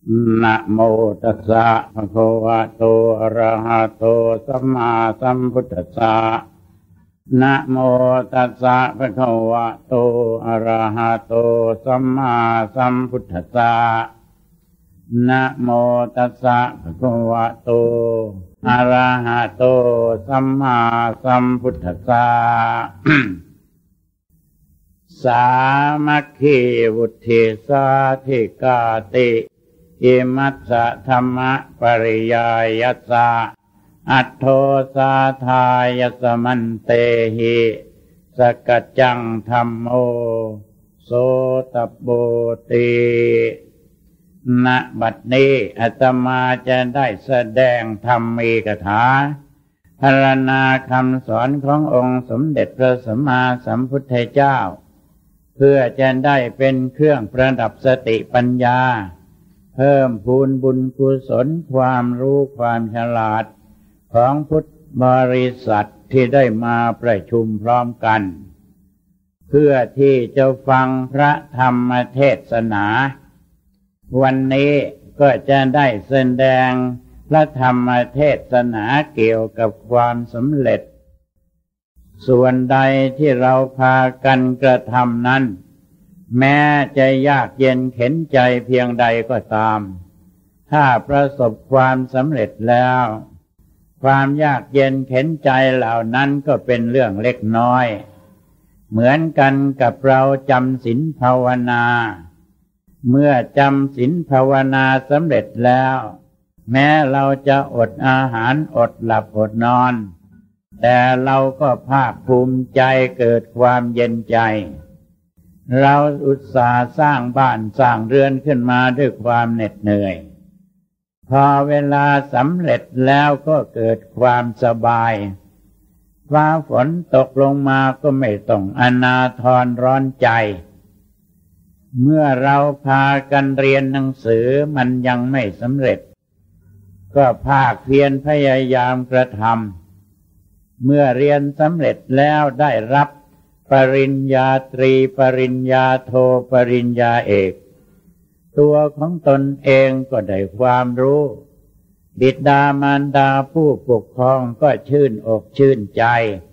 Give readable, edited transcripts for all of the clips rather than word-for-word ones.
นะโมตัสสะภะคะวะโตอะระหะโตสัมมาสัมพุทธัสสะนะโมตัสสะภะคะวะโตอะระหะโตสัมมาสัมพุทธัสสะนะโมตัสสะภะคะวะโตอะระหะโตสัมมาสัมพุทธัสสะ สามัคคีวุฒิสาธิกาติอิมัสสะธรรมะปริยายัสสะอัตโธสาทายสมันเตหิสกัจจังธัมโมโสตโบติณบัดนี้อาตมาจะได้แสดงธรรมีกถาพรรณนาคำสอนขององค์สมเด็จพระสัมมาสัมพุทธเจ้าเพื่อจะได้เป็นเครื่องประดับสติปัญญาเพิ่มพูนบุญกุศลความรู้ความฉลาดของพุทธบริษัทที่ได้มาประชุมพร้อมกันเพื่อที่จะฟังพระธรรมเทศนาวันนี้ก็จะได้แสดงพระธรรมเทศนาเกี่ยวกับความสำเร็จส่วนใดที่เราพากันกระทำนั้นแม้จะยากเย็นเข็ญใจเพียงใดก็ตามถ้าประสบความสำเร็จแล้วความยากเย็นเข็ญใจเหล่านั้นก็เป็นเรื่องเล็กน้อยเหมือนกันกับเราจำศีลภาวนาเมื่อจำศีลภาวนาสำเร็จแล้วแม้เราจะอดอาหารอดหลับอดนอนแต่เราก็ภาคภูมิใจเกิดความเย็นใจเราอุตส่าห์สร้างบ้านสร้างเรือนขึ้นมาด้วยความเหน็ดเหนื่อยพอเวลาสำเร็จแล้วก็เกิดความสบายฟ้าฝนตกลงมาก็ไม่ต้องอนาถร้อนใจเมื่อเราพากันเรียนหนังสือมันยังไม่สำเร็จก็ภาคเพียรพยายามกระทำเมื่อเรียนสำเร็จแล้วได้รับปริญญาตรีปริญญาโทปริญญาเอกตัวของตนเองก็ได้ความรู้บิดามารดาผู้ปกครองก็ชื่นอกชื่นใจ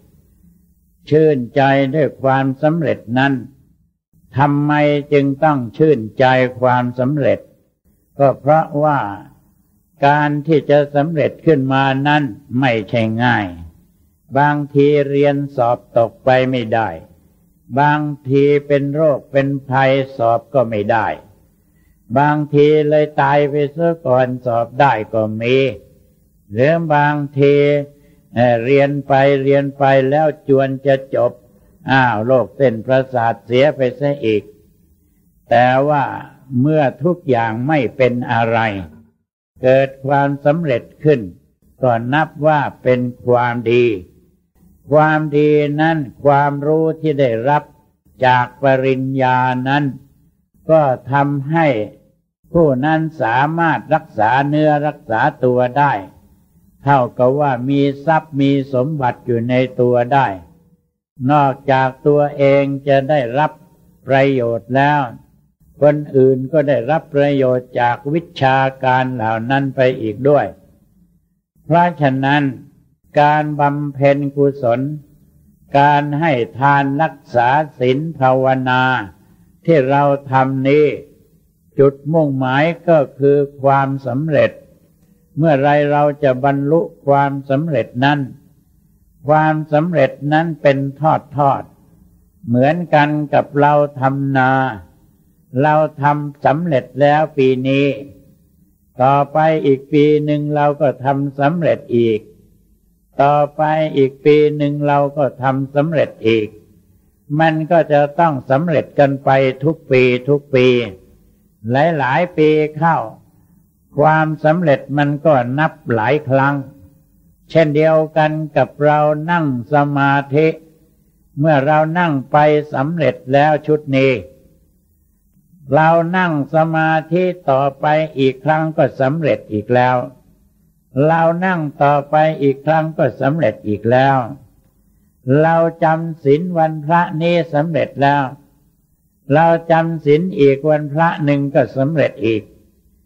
ด้วยความสำเร็จนั้นทำไมจึงต้องชื่นใจความสำเร็จก็เพราะว่าการที่จะสำเร็จขึ้นมานั้นไม่ใช่ง่ายบางทีเรียนสอบตกไปไม่ได้บางทีเป็นโรคเป็นภัยสอบก็ไม่ได้บางทีเลยตายไปซะก่อนสอบได้ก็มีหรือบางทีเรียนไปแล้วจวนจะจบโรคเส้นประสาทเสียไปซะอีกแต่ว่าเมื่อทุกอย่างไม่เป็นอะไรเกิดความสำเร็จขึ้นก็นับว่าเป็นความดีความดีนั้นความรู้ที่ได้รับจากปริญญานั้นก็ทำให้ผู้นั้นสามารถรักษาเนื้อรักษาตัวได้เท่ากับว่ามีทรัพย์มีสมบัติอยู่ในตัวได้นอกจากตัวเองจะได้รับประโยชน์แล้วคนอื่นก็ได้รับประโยชน์จากวิชาการเหล่านั้นไปอีกด้วยเพราะฉะนั้นการบำเพ็ญกุศลการให้ทานรักษาศีลภาวนาที่เราทำนี้จุดมุ่งหมายก็คือความสำเร็จเมื่อไรเราจะบรรลุความสำเร็จนั้นความสำเร็จนั้นเป็นทอดเหมือนกันกับเราทำนาเราทำสำเร็จแล้วปีนี้ต่อไปอีกปีหนึ่งเราก็ทำสำเร็จอีกต่อไปอีกปีหนึ่งเราก็ทำสำเร็จอีกมันก็จะต้องสำเร็จกันไปทุกปีหลายปีเข้าความสำเร็จมันก็นับหลายครั้งเช่นเดียวกันกับเรานั่งสมาธิเมื่อเรานั่งไปสำเร็จแล้วชุดนี้เรานั่งสมาธิต่อไปอีกครั้งก็สำเร็จอีกแล้วเรานั่งต่อไปอีกครั้งก็สำเร็จอีกแล้วเราจำศีลวันพระนี้สำเร็จแล้วเราจำศีลอีกวันพระหนึ่งก็สำเร็จอีก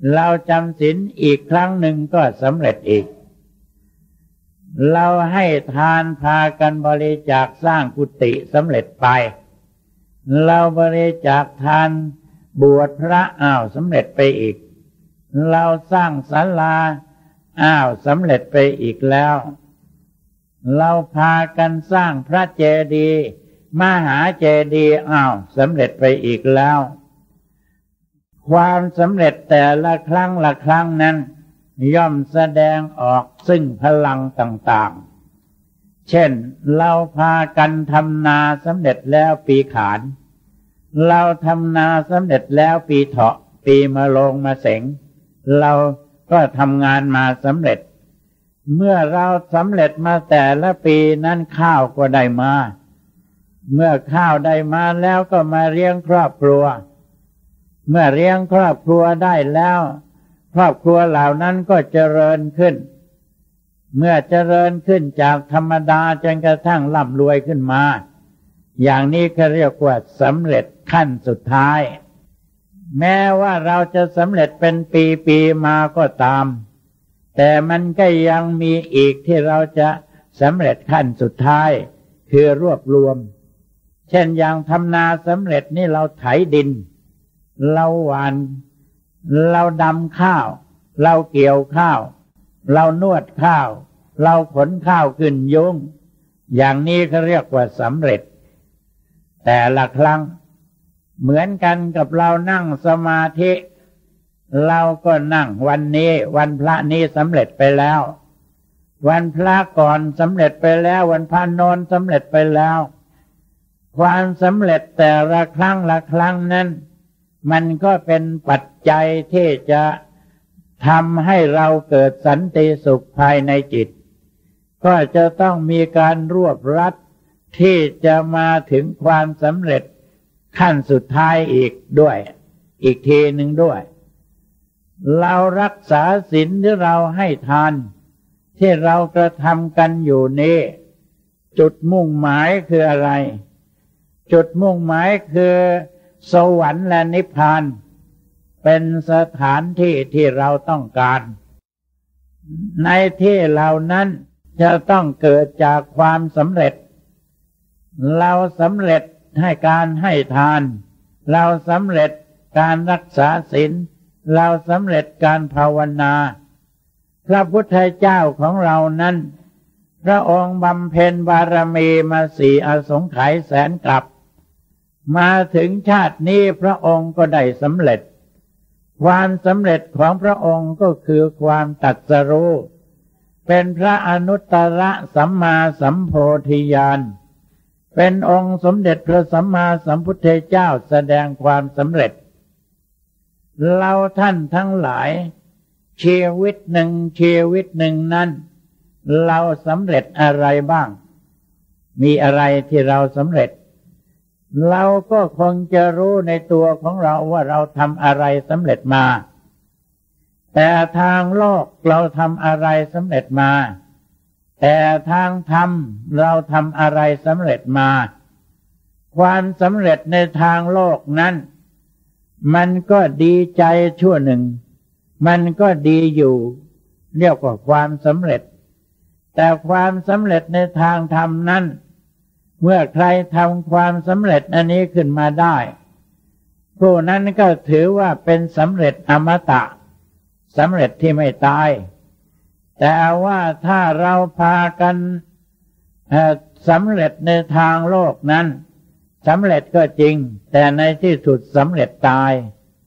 เราจำศีลอีกครั้งหนึ่งก็สำเร็จอีกเราให้ทานพากันบริจาคสร้างกุฏิสำเร็จไปเราบริจาคทานบวชพระสำเร็จไปอีกเราสร้างศาลาสำเร็จไปอีกแล้วเราพากันสร้างพระเจดีย์มหาเจดีย์สำเร็จไปอีกแล้วความสำเร็จแต่ละครั้งละครั้งนั้นย่อมแสดงออกซึ่งพลังต่างๆเช่นเราพากันทำนาสำเร็จแล้วปีขานเราทำนาสำเร็จแล้วปีเถาะปีมะโรงมะเสงเราก็ทำงานมาสำเร็จเมื่อเราสำเร็จมาแต่ละปีนั้นข้าวก็ได้มาเมื่อข้าวได้มาแล้วก็มาเลี้ยงครอบครัวเมื่อเลี้ยงครอบครัวได้แล้วครอบครัวเหล่านั้นก็เจริญขึ้นเมื่อเจริญขึ้นจากธรรมดาจนกระทั่งร่ำรวยขึ้นมาอย่างนี้เขาเรียกว่าสำเร็จขั้นสุดท้ายแม้ว่าเราจะสำเร็จเป็นปีๆมาก็ตามแต่มันก็ยังมีอีกที่เราจะสำเร็จขั้นสุดท้ายคือรวบรวมเช่นอย่างทำนาสำเร็จนี่เราไถดินเราหว่านเราดำข้าวเราเกี่ยวข้าวเรานวดข้าวเราขนข้าวขึ้นยุ้งอย่างนี้เขาเรียกว่าสำเร็จแต่ละครั้งเหมือนกันกับเรานั่งสมาธิเราก็นั่งวันนี้วันพระนี้สำเร็จไปแล้ววันพระก่อนสำเร็จไปแล้ววันพระโน้นสำเร็จไปแล้วความสำเร็จแต่ละครั้งละครั้งนั้นมันก็เป็นปัจจัยที่จะทำให้เราเกิดสันติสุขภายในจิตก็จะต้องมีการรวบรัดที่จะมาถึงความสำเร็จขั้นสุดท้ายอีกด้วยอีกทีหนึ่งด้วยเรารักษาศีลที่เราให้ทานที่เรากระทำกันอยู่นี้จุดมุ่งหมายคืออะไรจุดมุ่งหมายคือสวรรค์และนิพพานเป็นสถานที่ที่เราต้องการในที่เหล่านั้นจะต้องเกิดจากความสำเร็จเราสำเร็จให้การให้ทานเราสำเร็จการรักษาศีลเราสำเร็จการภาวนาพระพุทธเจ้าของเรานั้นพระองค์บำเพ็ญบารมีมา4 อสงไขยแสนกลับมาถึงชาตินี้พระองค์ก็ได้สำเร็จความสำเร็จของพระองค์ก็คือความตรัสรู้เป็นพระอนุตตรสัมมาสัมโพธิญาณเป็นองค์สมเด็จพระสัมมาสัมพุทธเจ้าแสดงความสำเร็จเราท่านทั้งหลายชีวิตหนึ่งนั้นเราสำเร็จอะไรบ้างมีอะไรที่เราสำเร็จเราก็คงจะรู้ในตัวของเราว่าเราทำอะไรสำเร็จมาแต่ทางโลกเราทำอะไรสำเร็จมาแต่ทางธรรมเราทำอะไรสำเร็จมาความสำเร็จในทางโลกนั้นมันก็ดีใจชั่วหนึ่งมันก็ดีอยู่เรียกว่าความสำเร็จแต่ความสำเร็จในทางธรรมนั้นเมื่อใครทำความสำเร็จอันนี้ขึ้นมาได้ผู้นั้นก็ถือว่าเป็นสำเร็จอมตะสำเร็จที่ไม่ตายแต่ว่าถ้าเราพากันสำเร็จในทางโลกนั้นสำเร็จก็จริงแต่ในที่สุดสำเร็จตาย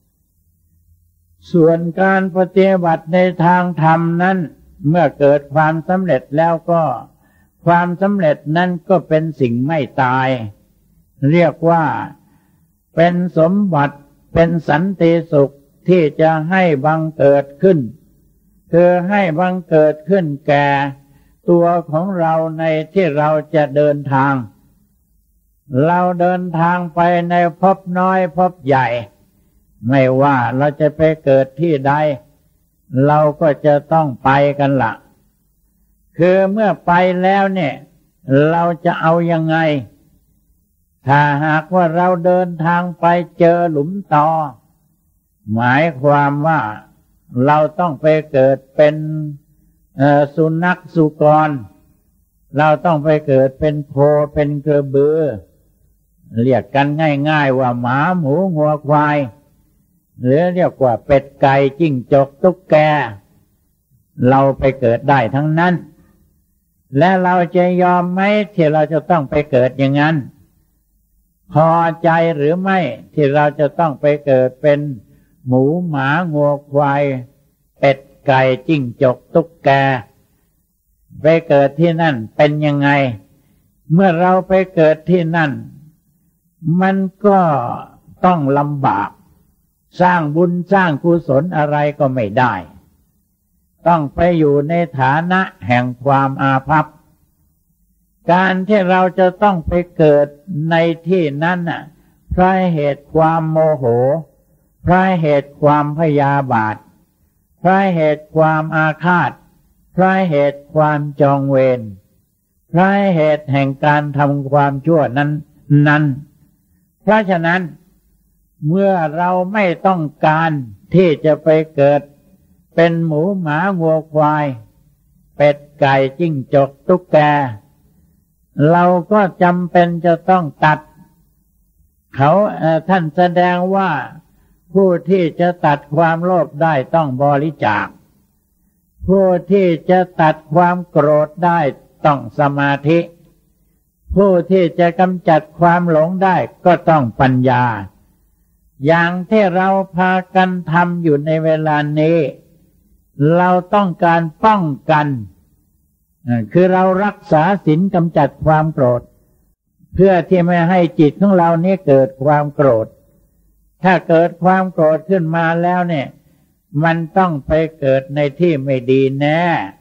ส่วนการปฏิบัติในทางธรรมนั้นเมื่อเกิดความสำเร็จแล้วก็ความสำเร็จนั้นก็เป็นสิ่งไม่ตายเรียกว่าเป็นสมบัติเป็นสันติสุขที่จะให้บังเกิดขึ้นคือให้บังเกิดขึ้นแก่ตัวของเราในที่เราจะเดินทางเราเดินทางไปในภพน้อยภพใหญ่ไม่ว่าเราจะไปเกิดที่ใดเราก็จะต้องไปกันละคือเมื่อไปแล้วเนี่ยเราจะเอายังไงถ้าหากว่าเราเดินทางไปเจอหลุมตอหมายความว่าเราต้องไปเกิดเป็นสุนัขสุกรเราต้องไปเกิดเป็นโคเป็นกระบือเรียกกันง่ายๆว่าหมาหมูงัวควายหรือเรียกว่าเป็ดไก่จิ้งจกตุ๊กแกเราไปเกิดได้ทั้งนั้นและเราจะยอมไหมที่เราจะต้องไปเกิดอย่างนั้นพอใจหรือไม่ที่เราจะต้องไปเกิดเป็นหมูหมางัวควายเป็ดไก่จิ้งจกตุ๊กแกไปเกิดที่นั่นเป็นยังไงเมื่อเราไปเกิดที่นั่นมันก็ต้องลำบากสร้างบุญสร้างกุศลอะไรก็ไม่ได้ต้องไปอยู่ในฐานะแห่งความอาภัพการที่เราจะต้องไปเกิดในที่นั้นน่ะเพราะเหตุความโมโหเพราะเหตุความพยาบาทเพราะเหตุความอาฆาตเพราะเหตุความจองเวรเพราะเหตุแห่งการทำความชั่วนั้นเพราะฉะนั้นเมื่อเราไม่ต้องการที่จะไปเกิดเป็นหมูหมาวัวควายเป็ดไก่จิ้งจกตุ๊กแกเราก็จำเป็นจะต้องตัดเขาท่านแสดงว่าผู้ที่จะตัดความโลภได้ต้องบริจาคผู้ที่จะตัดความโกรธได้ต้องสมาธิผู้ที่จะกำจัดความหลงได้ก็ต้องปัญญาอย่างที่เราพากันทำอยู่ในเวลานี้เราต้องการป้องกันคือเรารักษาศีลกำจัดความโกรธเพื่อที่ไม่ให้จิตของเรานี้เกิดความโกรธถ้าเกิดความโกรธขึ้นมาแล้วเนี่ยมันต้องไปเกิดในที่ไม่ดีแน่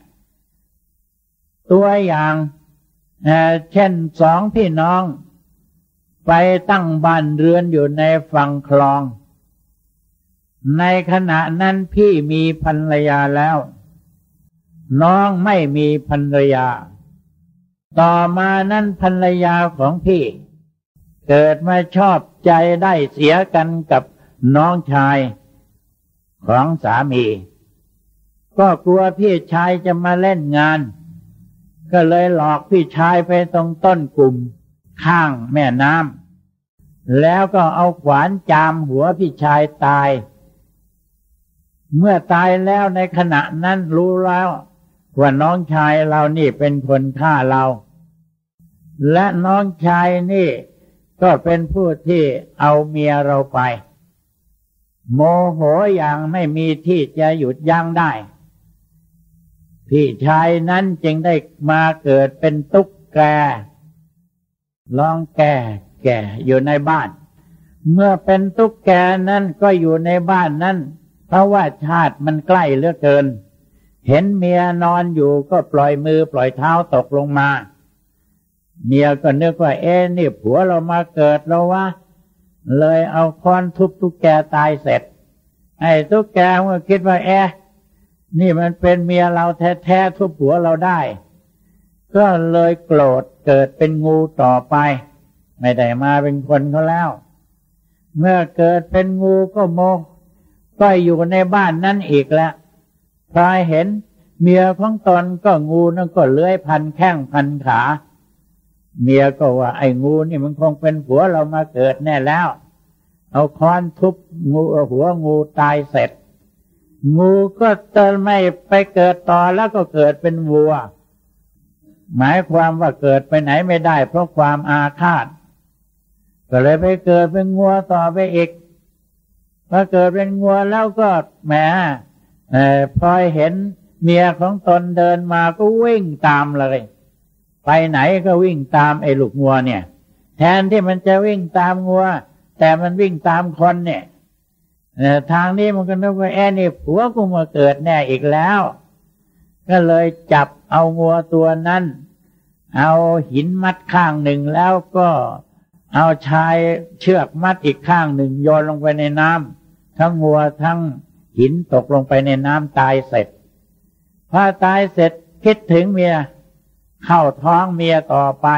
ตัวอย่างเช่นสองพี่น้องไปตั้งบ้านเรือนอยู่ในฝั่งคลองในขณะนั้นพี่มีภรรยาแล้วน้องไม่มีภรรยาต่อมานั้นภรรยาของพี่เกิดมาชอบใจได้เสียกันกับน้องชายของสามีก็กลัวพี่ชายจะมาเล่นงานก็เลยหลอกพี่ชายไปตรงต้นกลุ่มข้างแม่น้ำแล้วก็เอาขวานจามหัวพี่ชายตายเมื่อตายแล้วในขณะนั้นรู้แล้วว่าน้องชายเรานี่เป็นคนฆ่าเราและน้องชายนี่ก็เป็นผู้ที่เอาเมียเราไปโมโหอย่างไม่มีที่จะหยุดยั้งได้พี่ชายนั้นจึงได้มาเกิดเป็นตุ๊กแกร้องแก่อยู่ในบ้านเมื่อเป็นตุ๊กแกนั้นก็อยู่ในบ้านนั้นเพราะว่าชาติมันใกล้เหลือเกินเห็นเมียนอนอยู่ก็ปล่อยมือปล่อยเท้าตกลงมาเมียก็นึกว่านี่ผัวเรามาเกิดแล้ววะเลยเอาค้อนทุบตุ๊กแกตายเสร็จไอ้ตุ๊กแกก็คิดว่านี่มันเป็นเมียเราแท้ๆทุบผัวเราได้ก็เลยโกรธเกิดเป็นงูต่อไปไม่ได้มาเป็นคนเขาแล้วเมื่อเกิดเป็นงูก็ก็อยู่ในบ้านนั้นอีกแล้วพอเห็นเมียของตนก็งูนั่นก็เลื้อยพันแข้งพันขาเมียก็ว่าไอ้งูนี่มันคงเป็นผัวเรามาเกิดแน่แล้วเอาค้อนทุบงูหัวงูตายเสร็จงูก็จะไม่ไปเกิดต่อแล้วก็เกิดเป็นวัวหมายความว่าเกิดไปไหนไม่ได้เพราะความอาฆาตก็เลยไปเกิดเป็นงัวต่อไปอีกพอเกิดเป็นงัวแล้วก็แหมพอเห็นเมียของตนเดินมาก็วิ่งตามเลยไปไหนก็วิ่งตามไอ้ลูกงัวเนี่ยแทนที่มันจะวิ่งตามงัวแต่มันวิ่งตามคนเนี่ยทางนี้มันก็นึกว่านี่ผัวกูมาเกิดแน่อีกแล้วก็เลยจับเอางัวตัวนั้นเอาหินมัดข้างหนึ่งแล้วก็เอาชายเชือกมัดอีกข้างหนึ่งโยนลงไปในน้ำทั้งงัวทั้งหินตกลงไปในน้ำตายเสร็จพอตายเสร็จคิดถึงเมียเข้าท้องเมียต่อไป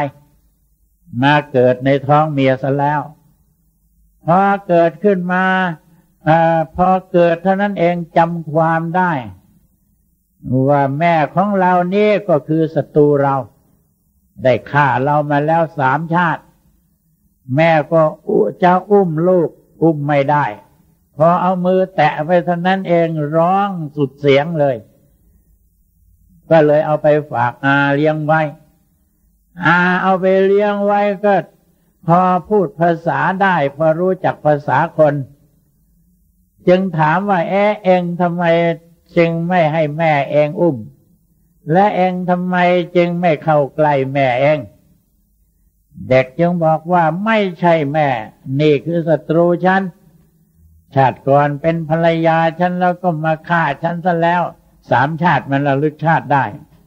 มาเกิดในท้องเมียซะแล้วพอเกิดขึ้นมาพอเกิดเท่านั้นเองจำความได้ว่าแม่ของเรานี่ก็คือศัตรูเราได้ฆ่าเรามาแล้ว3 ชาติแม่ก็จะอุ้มลูกอุ้มไม่ได้พอเอามือแตะไปเท่านั้นเองร้องสุดเสียงเลยก็เลยเอาไปฝากอาเลี้ยงไว้เอาไปเลี้ยงไว้ก็พอพูดภาษาได้พอรู้จักภาษาคนจึงถามว่าเองทำไมจึงไม่ให้แม่เองอุ้มและเองทำไมจึงไม่เข้าใกล้แม่เองเด็กจึงบอกว่าไม่ใช่แม่นี่คือศัตรูฉันชาติก่อนเป็นภรรยาฉันแล้วก็มาฆ่าฉันซะแล้ว3 ชาติมันระลึกชาติได้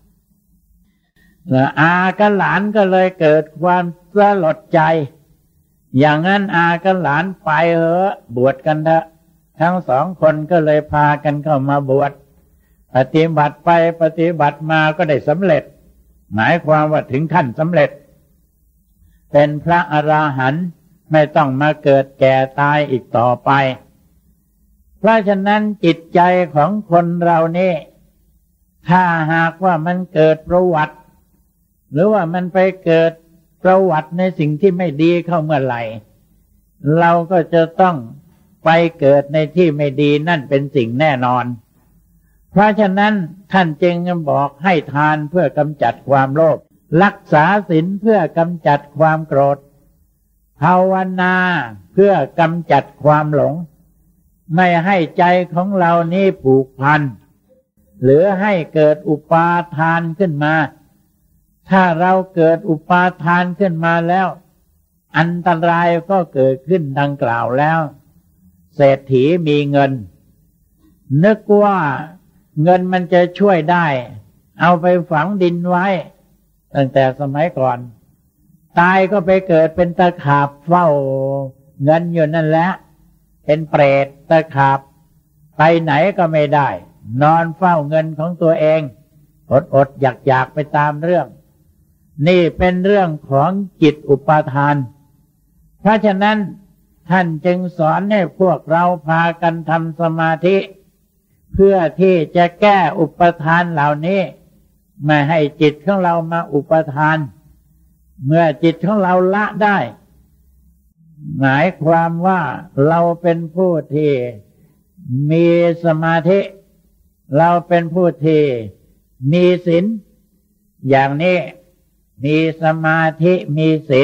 อากับหลานก็เลยเกิดความสลดใจอย่างนั้นอากับหลานไปบวชกันเถอะทั้ง2 คนก็เลยพากันเข้ามาบวชปฏิบัติไปปฏิบัติมาก็ได้สำเร็จหมายความว่าถึงขั้นสำเร็จเป็นพระอราหันต์ไม่ต้องมาเกิดแก่ตายอีกต่อไปเพราะฉะนั้นจิตใจของคนเรานี่ถ้าหากว่ามันเกิดประวัติหรือว่ามันไปเกิดประวัติในสิ่งที่ไม่ดีเข้าเมื่อไหร่เราก็จะต้องไปเกิดในที่ไม่ดีนั่นเป็นสิ่งแน่นอนเพราะฉะนั้นท่านจึงบอกให้ทานเพื่อกำจัดความโลภรักษาศีลเพื่อกำจัดความโกรธภาวนาเพื่อกำจัดความหลงไม่ให้ใจของเรานี้ผูกพันหรือให้เกิดอุปาทานขึ้นมาถ้าเราเกิดอุปาทานขึ้นมาแล้วอันตรายก็เกิดขึ้นดังกล่าวแล้วเศรษฐีมีเงินนึกว่าเงินมันจะช่วยได้เอาไปฝังดินไว้ตั้งแต่สมัยก่อนตายก็ไปเกิดเป็นตะขาบเฝ้าเงินอยู่นั่นแหละเป็นเปรตตะขาบไปไหนก็ไม่ได้นอนเฝ้าเงินของตัวเองอดอยากไปตามเรื่องนี่เป็นเรื่องของจิตอุปาทานเพราะฉะนั้นท่านจึงสอนให้พวกเราพากันทำสมาธิเพื่อที่จะแก้อุปทานเหล่านี้ไม่ให้จิตของเรามาอุปทานเมื่อจิตของเราละได้หมายความว่าเราเป็นผู้ที่มีสมาธิเราเป็นผู้ที่มีศีลอย่างนี้มีสมาธิมีศีล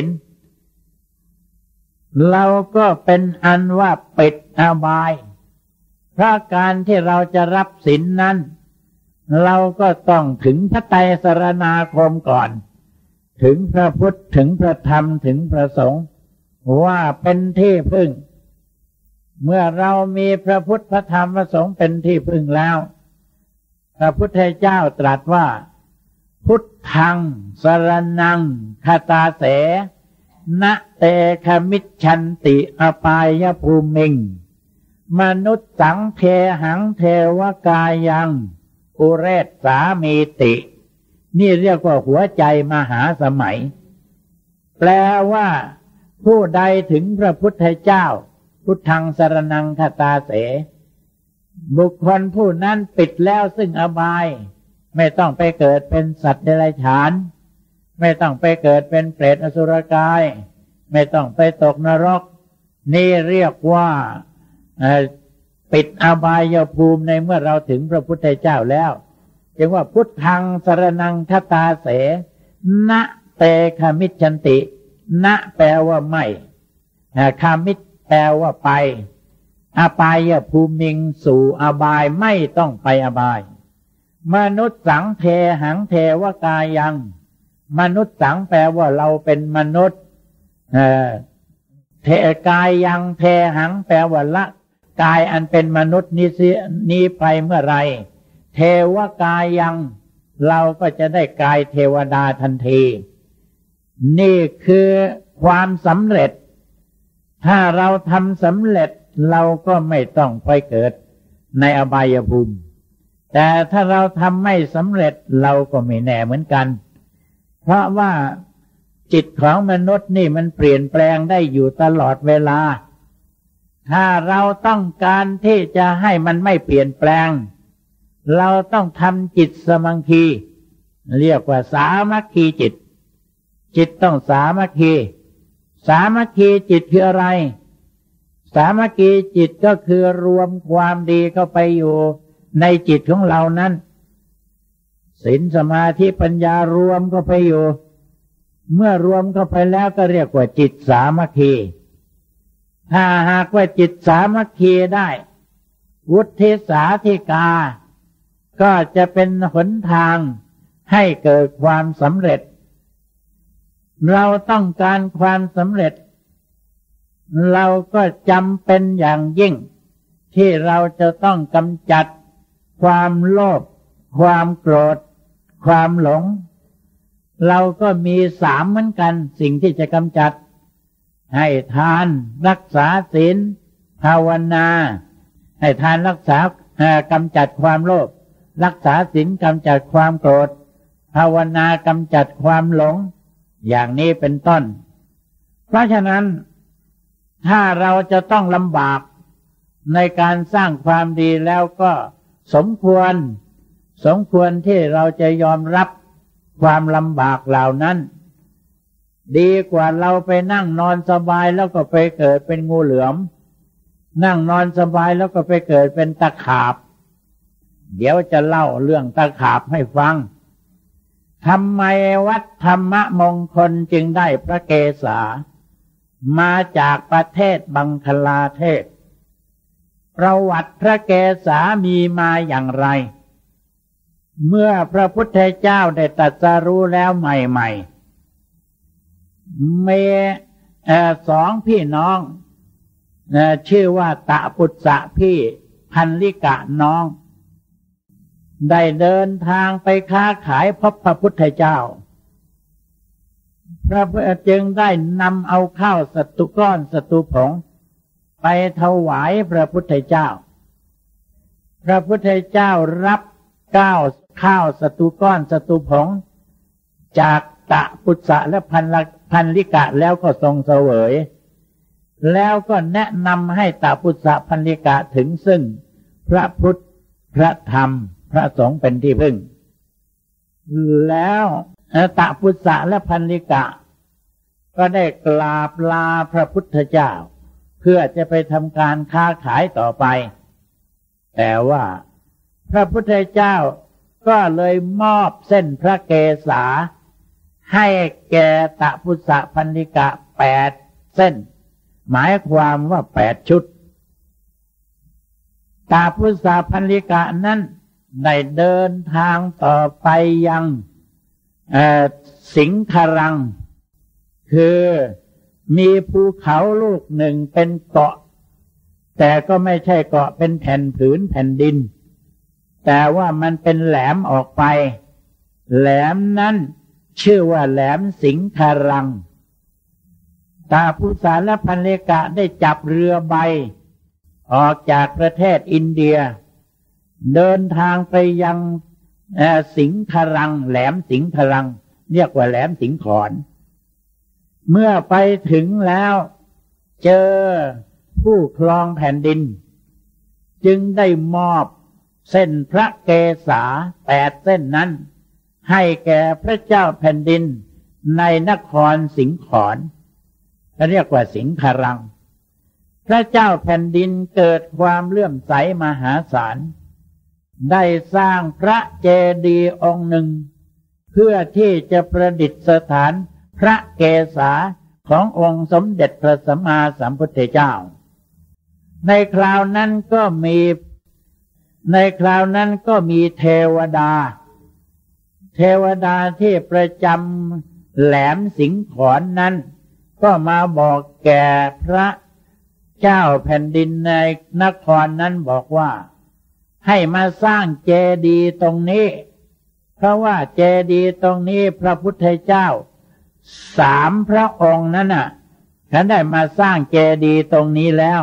เราก็เป็นอันว่าปิดอบายเพราะการที่เราจะรับศีลนั้นเราก็ต้องถึงพระไตรสรณาคมก่อนถึงพระพุทธถึงพระธรรมถึงพระสงฆ์ว่าเป็นที่พึ่งเมื่อเรามีพระพุทธพระธรรมพระสงฆ์เป็นที่พึ่งแล้วพระพุทธเจ้าตรัสว่าพุทธังสรณังคตาเสนะเตคมิจฉันติอปายภูมิงมนุษย์สังเทหังเทวกายังอุเรศสามีตินี่เรียกว่าหัวใจมหาสมัยแปลว่าผู้ใดถึงพระพุทธเจ้าพุทธังสรณังคตาเสบุคคลผู้นั้นปิดแล้วซึ่งอบายไม่ต้องไปเกิดเป็นสัตว์เดรัจฉานไม่ต้องไปเกิดเป็นเปรตอสุรกายไม่ต้องไปตกนรกนี่เรียกว่าปิดอบายภูมิในเมื่อเราถึงพระพุทธเจ้าแล้วจึงว่าพุทธังสรณังคตาเสนะเตคมิจฉันตินะแปลว่าไม่คามิตแปลว่าไปอบายภูมิงสู่อบายไม่ต้องไปอบายมนุษย์สังเทหังเทวกายังมนุษย์สังแปลว่าเราเป็นมนุษย์เทกายยังเทหังแปลว่าละกายอันเป็นมนุษย์นี้ไปเมื่อไรเทวกายังเราก็จะได้กายเทวดาทันทีนี่คือความสำเร็จถ้าเราทำสำเร็จเราก็ไม่ต้องไปเกิดในอบายภูมิแต่ถ้าเราทำไม่สำเร็จเราก็ไม่แน่เหมือนกันเพราะว่าจิตของมนุษย์นี่มันเปลี่ยนแปลงได้อยู่ตลอดเวลาถ้าเราต้องการที่จะให้มันไม่เปลี่ยนแปลงเราต้องทำจิตสมังคีเรียกว่าสามัคคีจิตจิตต้องสามัคคีสามัคคีจิตคืออะไรสามัคคีจิตก็คือรวมความดีเข้าไปอยู่ในจิตของเรานั้นศีลสมาธิปัญญารวมเข้าไปอยู่เมื่อรวมเข้าไปแล้วก็เรียกว่าจิตสามัคคีถ้าหากว่าจิตสามัคคีได้วุฒิสาธิกาก็จะเป็นหนทางให้เกิดความสำเร็จเราต้องการความสำเร็จเราก็จำเป็นอย่างยิ่งที่เราจะต้องกำจัดความโลภความโกรธความหลงเราก็มีสามเหมือนกันสิ่งที่จะกำจัดให้ทานรักษาศีลภาวนาให้ทานรักษากำจัดความโลภรักษาศีลกำจัดความโกรธภาวนากำจัดความหลงอย่างนี้เป็นต้นเพราะฉะนั้นถ้าเราจะต้องลำบากในการสร้างความดีแล้วก็สมควรที่เราจะยอมรับความลำบากเหล่านั้นดีกว่าเราไปนั่งนอนสบายแล้วก็ไปเกิดเป็นงูเหลือมนั่งนอนสบายแล้วก็ไปเกิดเป็นตะขาบเดี๋ยวจะเล่าเรื่องตะขาบให้ฟังทำไมวัดธรรมมงคลจึงได้พระเกศามาจากประเทศบังคลาเทศประวัติพระเกศามีมาอย่างไรเมื่อพระพุทธเจ้าได้ตรัสรู้แล้วใหม่ๆมีสองพี่น้องชื่อว่าตะปุตสะพี่พันลิกะน้องได้เดินทางไปค้าขายพบพระพุทธเจ้าพระพุทธจึงได้นำเอาข้าวสัตุก้อนสัตุผงไปถวายพระพุทธเจ้าพระพุทธเจ้ารับข้าวสัตุก้อนสัตุผงจากตะปุตสะและพันลิกะแล้วก็ทรงเสวยแล้วก็แนะนำให้ตะปุตสะพันลิกะถึงซึ่งพระพุทธพระธรรมพระสงฆ์เป็นที่พึ่งแล้วตะปุตสะและพันลิกะก็ได้กราบลาพระพุทธเจ้าเพื่อจะไปทำการค้าขายต่อไปแต่ว่าพระพุทธเจ้าก็เลยมอบเส้นพระเกศาให้แก่ตะปุตสะพันลิกะ8 เส้นหมายความว่า8 ชุดตะปุตสะพันลิกะนั้นได้เดินทางต่อไปยังสิงครังคือมีภูเขาลูกหนึ่งเป็นเกาะแต่ก็ไม่ใช่เกาะเป็นแผ่นผืนแผ่นดินแต่ว่ามันเป็นแหลมออกไปแหลมนั้นชื่อว่าแหลมสิงครังตาพุสาและพันเลกะได้จับเรือใบออกจากประเทศอินเดียเดินทางไปยังสิงครังแหลมสิงครังเรียกว่าแหลมสิงขอนเมื่อไปถึงแล้วเจอผู้ครองแผ่นดินจึงได้มอบเส้นพระเกศา8 เส้นนั้นให้แก่พระเจ้าแผ่นดินในนครสิงขอนเรียกว่าสิงครังพระเจ้าแผ่นดินเกิดความเลื่อมใสมหาศาลได้สร้างพระเจดีย์องค์หนึ่งเพื่อที่จะประดิษฐานพระเกศาขององค์สมเด็จพระสัมมาสัมพุทธเจ้าในคราวนั้นก็มีเทวดาที่ประจำแหลมสิงขอนนั้นก็มาบอกแก่พระเจ้าแผ่นดินในนครนั้นบอกว่าให้มาสร้างเจดีย์ตรงนี้เพราะว่าเจดีย์ตรงนี้พระพุทธเจ้า3 พระองค์นั้นท่านได้มาสร้างเจดีย์ตรงนี้แล้ว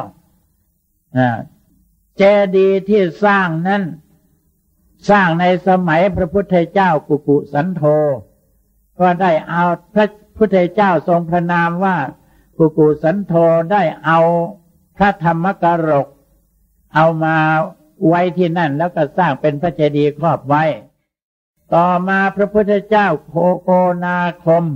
เจดีย์ที่สร้างนั้นสร้างในสมัยพระพุทธเจ้ากุกุสันโธก็ได้เอาพระพุทธเจ้าทรงพระนามว่ากุกุสันโธได้เอาพระธรรมกรกเอามาไว้ที่นั่นแล้วก็สร้างเป็นพระเจดีย์ครอบไว้ต่อมาพระพุทธเจ้าโกนาคม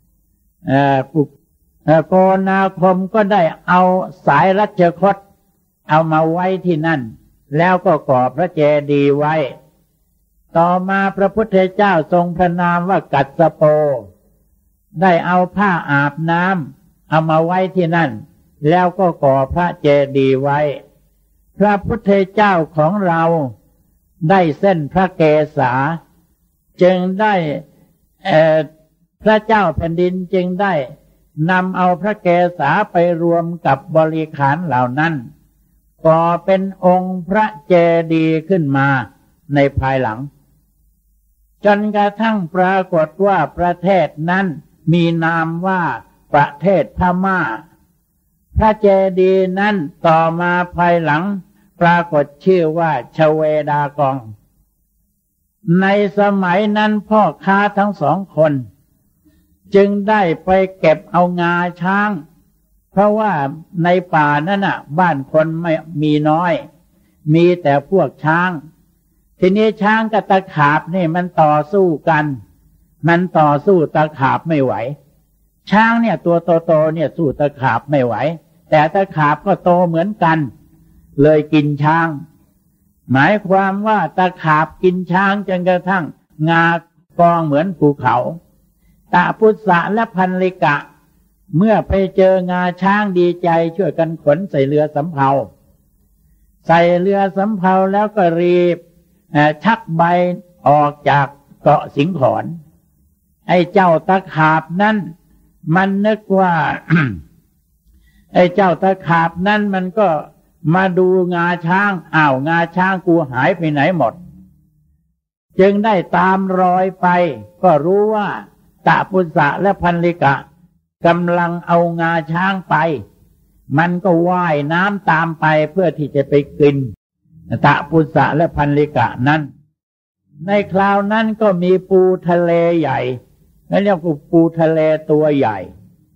โกนาคมก็ได้เอาสายรัชคตเอามาไว้ที่นั่นแล้วก็ก่อพระเจดีย์ไว้ต่อมาพระพุทธเจ้าทรงพระนามว่ากัสสโปได้เอาผ้าอาบน้ำเอามาไว้ที่นั่นแล้วก็ก่อพระเจดีย์ไว้พระพุทธเจ้าของเราได้เส้นพระเกศาจึงได้พระเจ้าแผ่นดินจึงได้นำเอาพระเกศาไปรวมกับบริขารเหล่านั้นก่อเป็นองค์พระเจดีย์ขึ้นมาในภายหลังจนกระทั่งปรากฏว่าประเทศนั้นมีนามว่าประเทศพม่าพระเจดีย์นั้นต่อมาภายหลังปรากฏชื่อว่าชเวดากองในสมัยนั้นพ่อค้าทั้งสองคนจึงได้ไปเก็บเอางาช้างเพราะว่าในป่านั้นน่ะบ้านคนไม่มีน้อยมีแต่พวกช้างทีนี้ช้างกับตะขาบนี่มันต่อสู้กันมันต่อสู้ตะขาบไม่ไหวช้างเนี่ยตัวโตๆเนี่ยสู้ตะขาบไม่ไหวแต่ตะขาบก็โตเหมือนกันเลยกินช้างหมายความว่าตะขาบกินช้างจนกระทั่งงากองเหมือนภูเขาตะพุษะและพันลิกะเมื่อไปเจองาช้างดีใจช่วยกันขนใส่เรือสำเภาใส่เรือสำเภาแล้วก็รีบชักใบออกจากเกาะสิงขรไอ้เจ้าตะขาบนั้นมันนึกว่า ไอ้เจ้าตะขาบนั้นมันก็มาดูงาช้างงาช้างกูหายไปไหนหมดจึงได้ตามรอยไปก็รู้ว่าตะพุษะและพันลิกะกำลังเอางาช้างไปมันก็ว่ายน้ำตามไปเพื่อที่จะไปกินตะพุษะและพันลิกะนั้นในคราวนั้นก็มีปูทะเลใหญ่นั่นเรียกว่าปูทะเลตัวใหญ่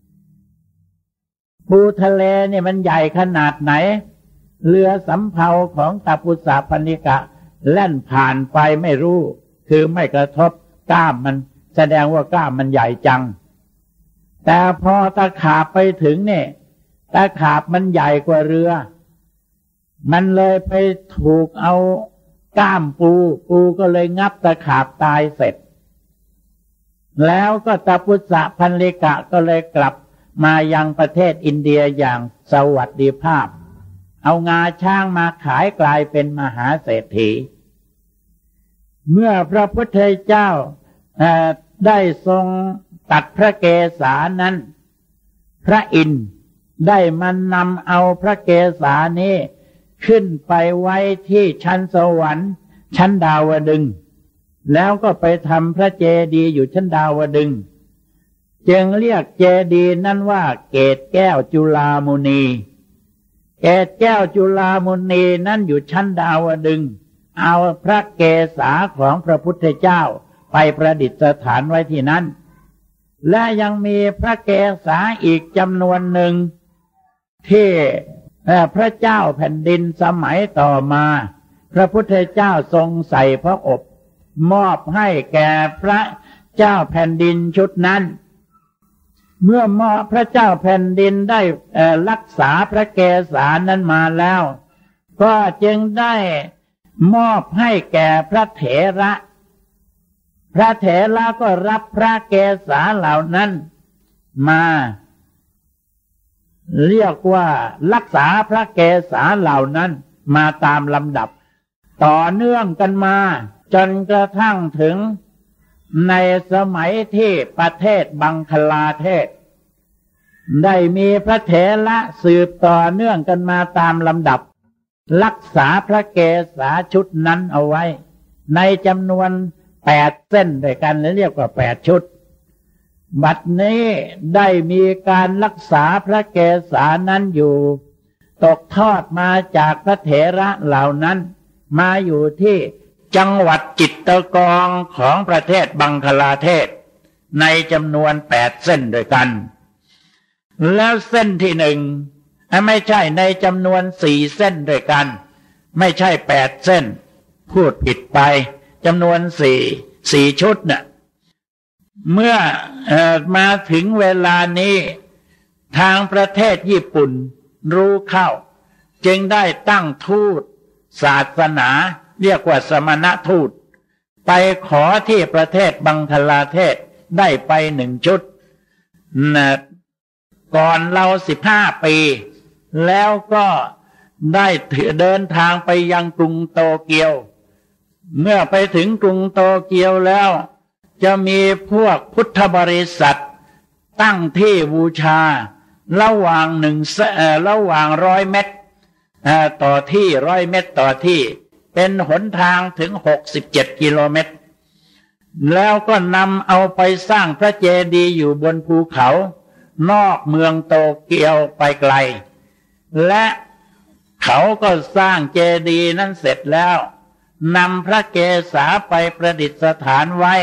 ปูทะเลเนี่ยมันใหญ่ขนาดไหนเรือสำเภาของตะพุษะพันลิกะแล่นผ่านไปไม่รู้คือไม่กระทบกล้ามมันแสดงว่ากล้ามมันใหญ่จังแต่พอตะขาบไปถึงเนี่ยตะขาบมันใหญ่กว่าเรือมันเลยไปถูกเอาก้ามปูก็เลยงับตะขาบตายเสร็จแล้วก็ตะพุษะพันลิกะก็เลยกลับมายังประเทศอินเดียอย่างสวัสดิภาพเอางาช้างมาขายกลายเป็นมหาเศรษฐีเมื่อพระพุทธเจ้าได้ทรงตัดพระเกศานั้นพระอินทร์ได้มันนำเอาพระเกศานี้ขึ้นไปไว้ที่ชั้นสวรรค์ชั้นดาวดึงส์แล้วก็ไปทำพระเจดีย์อยู่ชั้นดาวดึงส์จึงเรียกเจดีย์นั้นว่าเกศแก้วจุฬามุนีเกศแก้วจุฬามุนีนั้นอยู่ชั้นดาวดึงส์เอาพระเกศาของพระพุทธเจ้าไปประดิษฐานไว้ที่นั้นและยังมีพระเกศาอีกจำนวนหนึ่งที่พระเจ้าแผ่นดินสมัยต่อมาพระพุทธเจ้าทรงใส่พระอบมอบให้แก่พระเจ้าแผ่นดินชุดนั้นเมื่อพระเจ้าแผ่นดินได้รักษาพระเกศานั้นมาแล้วก็จึงได้มอบให้แก่พระเถระพระเถระก็รับพระเกศาเหล่านั้นมาเรียกว่ารักษาพระเกศาเหล่านั้นมาตามลำดับต่อเนื่องกันมาจนกระทั่งถึงในสมัยที่ประเทศบังคลาเทศได้มีพระเถระสืบต่อเนื่องกันมาตามลำดับรักษาพระเกศาชุดนั้นเอาไว้ในจำนวน8 เส้นด้วยกันเรียกว่า8 ชุดบัดนี้ได้มีการรักษาพระเกศานั้นอยู่ตกทอดมาจากพระเถระเหล่านั้นมาอยู่ที่จังหวัดจิตตกองของประเทศบังคลาเทศในจำนวน8 เส้นด้วยกันแล้วเส้นที่ไม่ใช่ในจำนวน4 เส้นด้วยกันไม่ใช่8 เส้นพูดผิดไปจำนวน4ชุดเนี่ยเมื่อมาถึงเวลานี้ทางประเทศญี่ปุ่นรู้เข้าจึงได้ตั้งทูตศาสนาเรียกว่าสมณทูตไปขอที่ประเทศบังคลาเทศได้ไป1 ชุดนะก่อนเรา15 ปีแล้วก็ได้เดินทางไปยังกรุงโตเกียวเมื่อไปถึงกรุงโตเกียวแล้วจะมีพวกพุทธบริษัทตั้งที่บูชาระหว่าง100 เมตรต่อที่100 เมตรต่อที่เป็นหนทางถึง67 กิโลเมตรแล้วก็นำเอาไปสร้างพระเจดีย์อยู่บนภูเขานอกเมืองโตเกียวไปไกลและเขาก็สร้างเจดีย์นั้นเสร็จแล้วนำพระเกศาไปประดิษฐานไว้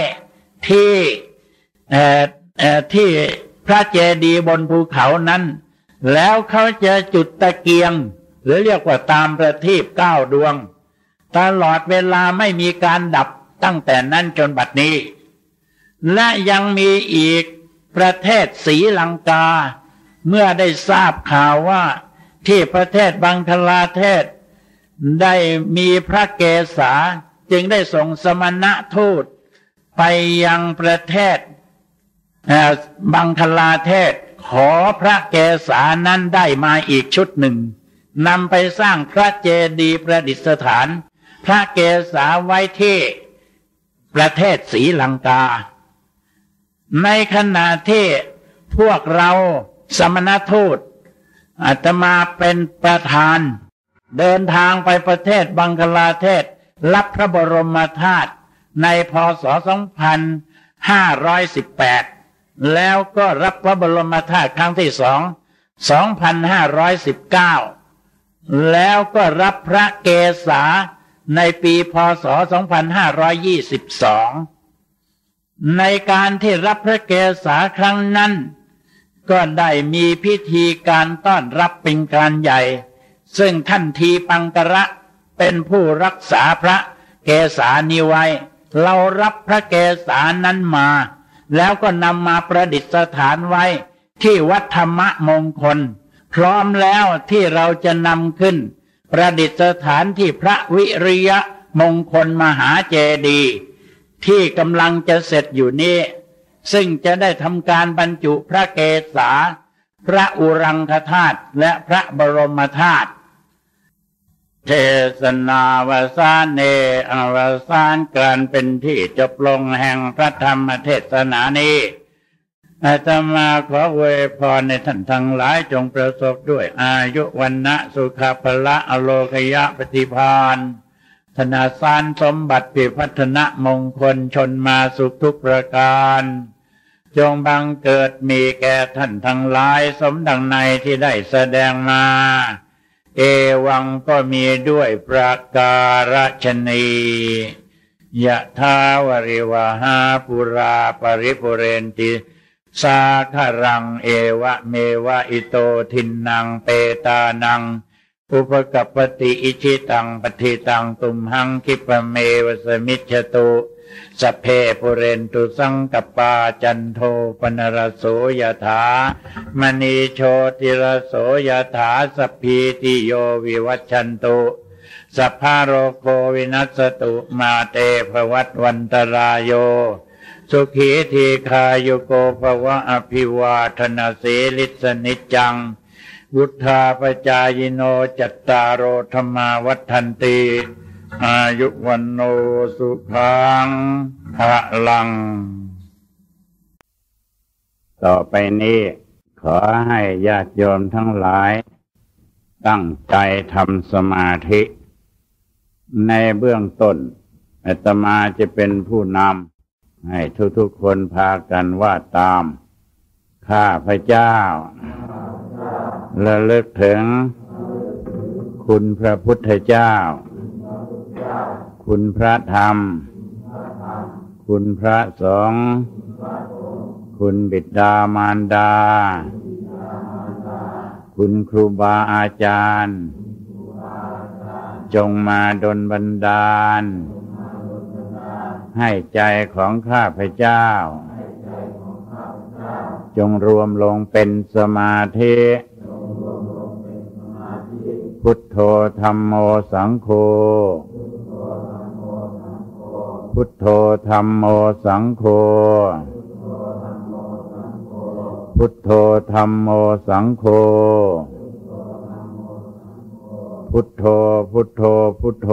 ที่พระเจดีย์บนภูเขานั้นแล้วเขาจะจุดตะเกียงหรือเรียกว่าตามประทีป9 ดวงตลอดเวลาไม่มีการดับตั้งแต่นั้นจนบัดนี้และยังมีอีกประเทศศรีลังกาเมื่อได้ทราบข่าวว่าที่ประเทศบังคลาเทศได้มีพระเกศาจึงได้ส่งสมณทูตไปยังประเทศบังคลาเทศขอพระเกศานั้นได้มาอีกชุดหนึ่งนำไปสร้างพระเจดีย์ประดิษฐานพระเกศาไว้ที่ประเทศศรีลังกาในขณะที่พวกเราสมณทูตอาตมาเป็นประธานเดินทางไปประเทศบังคลาเทศรับพระบรมธาตุในพ.ศ. 2518แล้วก็รับพระบรมธาตุครั้งที่2519แล้วก็รับพระเกศาในปีพ.ศ. 2522ในการที่รับพระเกศาครั้งนั้นก็ได้มีพิธีการต้อนรับเป็นการใหญ่ซึ่งท่านทีปังกระเป็นผู้รักษาพระเกศานี้ไว้เรารับพระเกศานั้นมาแล้วก็นำมาประดิษฐานไว้ที่วัดธรรมมงคลพร้อมแล้วที่เราจะนำขึ้นประดิษฐานที่พระวิริยมงคลมหาเจดีย์ที่กำลังจะเสร็จอยู่นี้ซึ่งจะได้ทำการบรรจุพระเกศาพระอุรังคธาตุและพระบรมธาตุเทศนาวสานเนอวสานการเป็นที่จบลงแห่งพระธรรมเทศนานี้อาตมาขออวยพรในท่านทั้งหลายจงประสบด้วยอายุวันนะสุขภละอโลกยะปฏิภาณธนาสารสมบัติพิพัฒนมงคลชนมาสุขทุกประการจงบังเกิดมีแก่ท่านทั้งหลายสมดังในที่ได้แสดงมาเอวังก็มีด้วยประการฉนียะทาวริวหาปุราปริปุเรนติสาคารังเอวะเมวะอิโตทินนังเปตานังอุปกัปปติอิชิตังปฏิตังตุมหังคิปะเมวสมิจฉตุสัพเพปุเรนตุสังกปาจันโทปนรโสยถามณีโชติรโสยถาสัพพีติโยวิวัชชันตุสัพพะโรโควินัสตุมาเตภวัตวันตรายโยสุขีทีคายุโกภวะอภิวาทนาสีลิสนิจจังวุธาปจายโนจัตตารโอธรรมาวัฏันติอายุวันโนสุขังภะลังต่อไปนี้ขอให้ญาติโยมทั้งหลายตั้งใจทำสมาธิในเบื้องต้นอาตมาจะเป็นผู้นำให้ทุกๆคนพากันว่าตามข้าพเจ้าระลึกถึงคุณพระพุทธเจ้าคุณพระธรรมคุณพระสงฆ์คุณบิดามารดาคุณครูบาอาจารย์จงมาดลบันดาลให้ใจของข้าพเจ้าจงรวมลงเป็นสมาธิพุทโธธัมโมสังโฆพุทโธธัมโมสังโฆพุทโธธัมโมสังโฆพุทโธพุทโธพุทโธ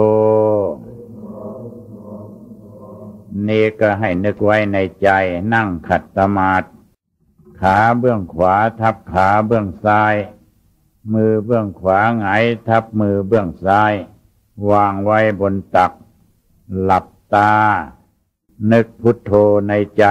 นี่ก็ให้นึกไว้ในใจนั่งขัดสมาธิขาเบื้องขวาทับขาเบื้องซ้ายมือเบื้องขวาหงายทับมือเบื้องซ้ายวางไว้บนตักหลับตานึกพุทโธในใจ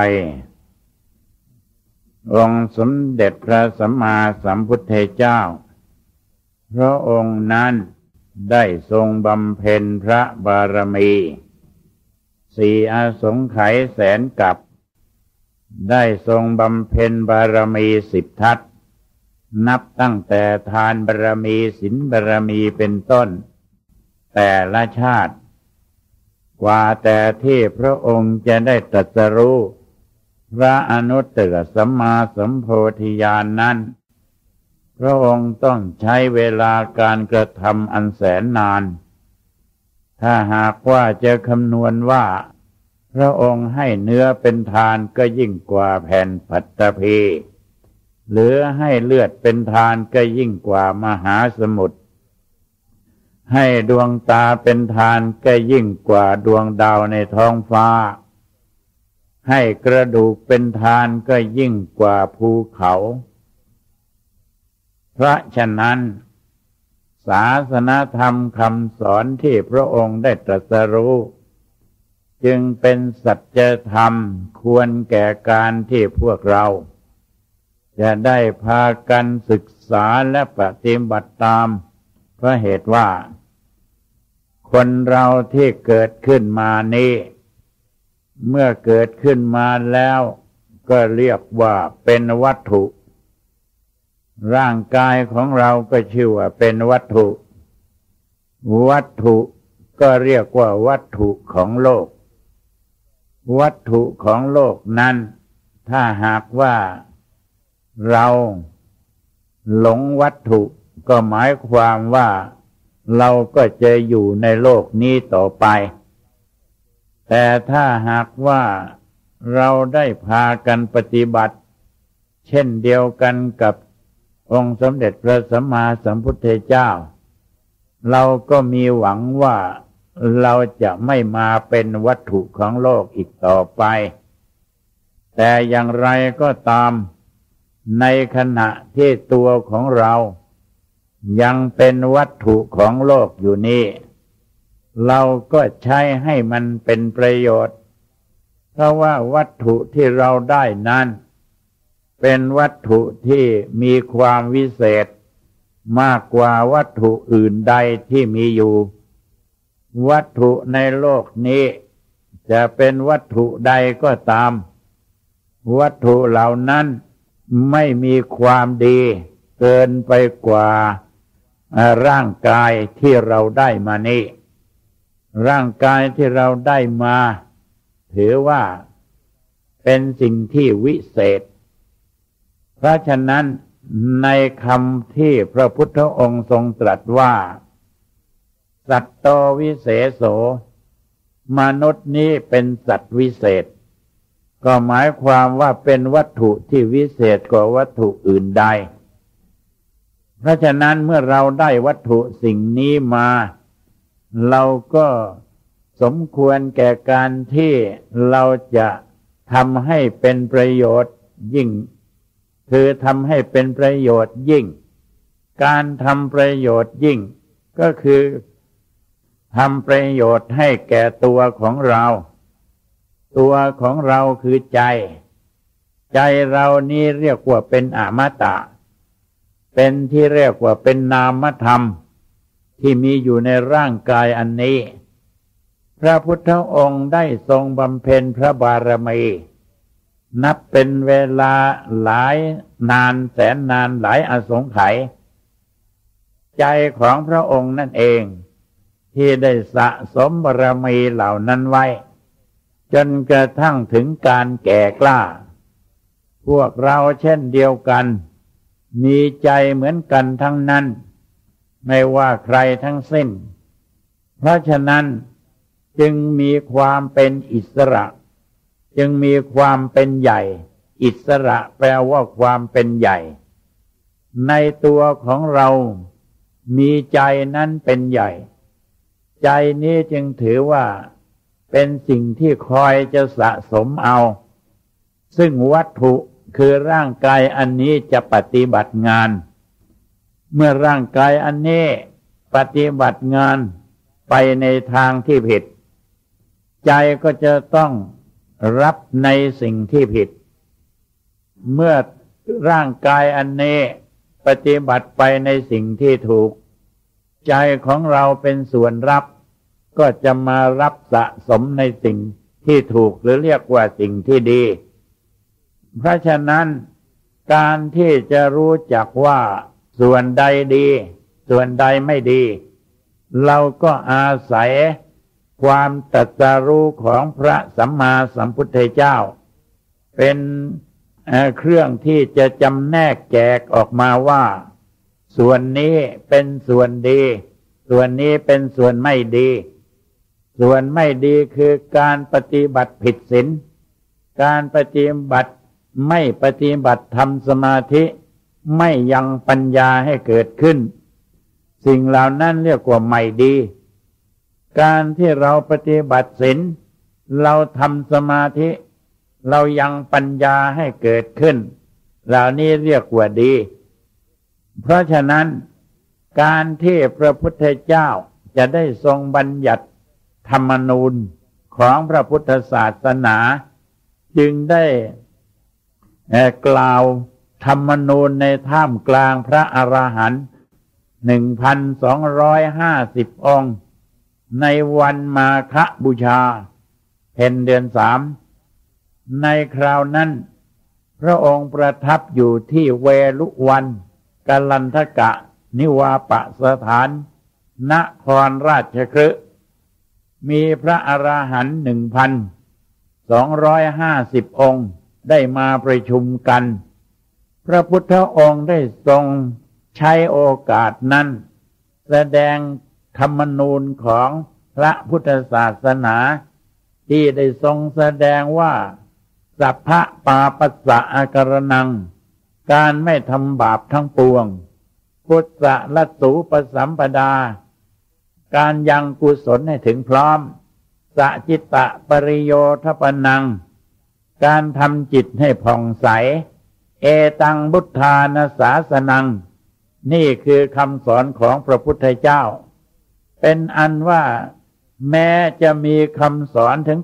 องค์สมเด็จพระสัมมาสัมพุทธเจ้าพระองค์นั้นได้ทรงบำเพ็ญพระบารมีสี่อสงไขยแสนกับได้ทรงบำเพ็ญบารมี10 ทัศนับตั้งแต่ทานบารมีศีลบารมีเป็นต้นแต่ละชาติกว่าแต่ที่พระองค์จะได้ตรัสรู้พระอนุตตรสัมมาสัมโพธิญาณนั้นพระองค์ต้องใช้เวลาการกระทำอันแสนนานถ้าหากว่าจะคำนวณว่าพระองค์ให้เนื้อเป็นทานก็ยิ่งกว่าแผ่นปัตตภีหรือให้เลือดเป็นทานก็ยิ่งกว่ามหาสมุทรให้ดวงตาเป็นทานก็ยิ่งกว่าดวงดาวในท้องฟ้าให้กระดูกเป็นทานก็ยิ่งกว่าภูเขาเพราะฉะนั้นศาสนธรรมคำสอนที่พระองค์ได้ตรัสรู้จึงเป็นสัจธรรมควรแก่การที่พวกเราจะได้พากันศึกษาและปฏิบัติตามเพราะเหตุว่าคนเราที่เกิดขึ้นมานี้เมื่อเกิดขึ้นมาแล้วก็เรียกว่าเป็นวัตถุร่างกายของเราก็ชื่อว่าเป็นวัตถุวัตถุก็เรียกว่าวัตถุของโลกวัตถุของโลกนั้นถ้าหากว่าเราหลงวัตถุก็หมายความว่าเราก็จะอยู่ในโลกนี้ต่อไปแต่ถ้าหากว่าเราได้พากันปฏิบัติเช่นเดียวกันกับองค์สมเด็จพระสัมมาสัมพุทธเจ้าเราก็มีหวังว่าเราจะไม่มาเป็นวัตถุของโลกอีกต่อไปแต่อย่างไรก็ตามในขณะที่ตัวของเรายังเป็นวัตถุของโลกอยู่นี้เราก็ใช้ให้มันเป็นประโยชน์เพราะว่าวัตถุที่เราได้นั้นเป็นวัตถุที่มีความวิเศษมากกว่าวัตถุอื่นใดที่มีอยู่วัตถุในโลกนี้จะเป็นวัตถุใดก็ตามวัตถุเหล่านั้นไม่มีความดีเกินไปกว่าร่างกายที่เราได้มานี้ร่างกายที่เราได้มาถือว่าเป็นสิ่งที่วิเศษเพราะฉะนั้นในคำที่พระพุทธองค์ทรงตรัสว่าสัตโตวิเศษโสมนุษย์นี้เป็นสัตว์วิเศษก็หมายความว่าเป็นวัตถุที่วิเศษกว่าวัตถุอื่นใดเพราะฉะนั้นเมื่อเราได้วัตถุสิ่งนี้มาเราก็สมควรแก่การที่เราจะทำให้เป็นประโยชน์ยิ่งคือทำให้เป็นประโยชน์ยิ่งการทำประโยชน์ยิ่งก็คือทำประโยชน์ให้แก่ตัวของเราตัวของเราคือใจเรานี้เรียกว่าเป็นอมตะเป็นที่เรียกว่าเป็นนามธรรมที่มีอยู่ในร่างกายอันนี้พระพุทธองค์ได้ทรงบำเพ็ญพระบารมีนับเป็นเวลาหลายนานแสนนานหลายอสงไขยใจของพระองค์นั่นเองที่ได้สะสมบารมีเหล่านั้นไว้จนกระทั่งถึงการแก่กล้าพวกเราเช่นเดียวกันมีใจเหมือนกันทั้งนั้นไม่ว่าใครทั้งสิ้นเพราะฉะนั้นจึงมีความเป็นอิสระจึงมีความเป็นใหญ่อิสระแปลว่าความเป็นใหญ่ในตัวของเรามีใจนั้นเป็นใหญ่ใจนี้จึงถือว่าเป็นสิ่งที่คอยจะสะสมเอาซึ่งวัตถุคือร่างกายอันนี้จะปฏิบัติงานเมื่อร่างกายอันนี้ปฏิบัติงานไปในทางที่ผิดใจก็จะต้องรับในสิ่งที่ผิดเมื่อร่างกายอันนี้ปฏิบัติไปในสิ่งที่ถูกใจของเราเป็นส่วนรับก็จะมารับสะสมในสิ่งที่ถูกหรือเรียกว่าสิ่งที่ดีเพราะฉะนั้นการที่จะรู้จักว่าส่วนใดดีส่วนใดไม่ดีเราก็อาศัยความตรัสรู้ของพระสัมมาสัมพุทธเจ้าเป็นเครื่องที่จะจำแนกแจกออกมาว่าส่วนนี้เป็นส่วนดีส่วนนี้เป็นส่วนไม่ดีส่วนไม่ดีคือการปฏิบัติผิดศีลการปฏิบัติไม่ปฏิบัติทำสมาธิไม่ยังปัญญาให้เกิดขึ้นสิ่งเหล่านั้นเรียกว่าไม่ดีการที่เราปฏิบัติศีลเราทำสมาธิเรายังปัญญาให้เกิดขึ้นเหล่านี้เรียกว่าดีเพราะฉะนั้นการที่พระพุทธเจ้าจะได้ทรงบัญญัติธรรมนูญของพระพุทธศาสนาจึงได้กล่าวธรรมนูญในท่ามกลางพระอรหันต์ 1,250 องค์ในวันมาฆบูชาเพ็ญเดือน 3ในคราวนั้นพระองค์ประทับอยู่ที่เวลุวันกัลลันทกะนิวาปสถานนครราชคฤห์มีพระอรหันต์ 1,250 องค์ได้มาประชุมกันพระพุทธองค์ได้ทรงใช้โอกาสนั้นแสดงธรรมนูญของพระพุทธศาสนาที่ได้ทรงแสดงว่าสัพพะปาปัสสะอาการนังการไม่ทำบาปทั้งปวงพุทธะลัสสูปสัมปดาการยังกุศลให้ถึงพร้อมสัจิตตะปริโยทปนังการทำจิตให้ผ่องใสเอตังบุทธานาสาสนังนี่คือคำสอนของพระพุทธเจ้าเป็นอันว่าแม้จะมีคำสอนถึง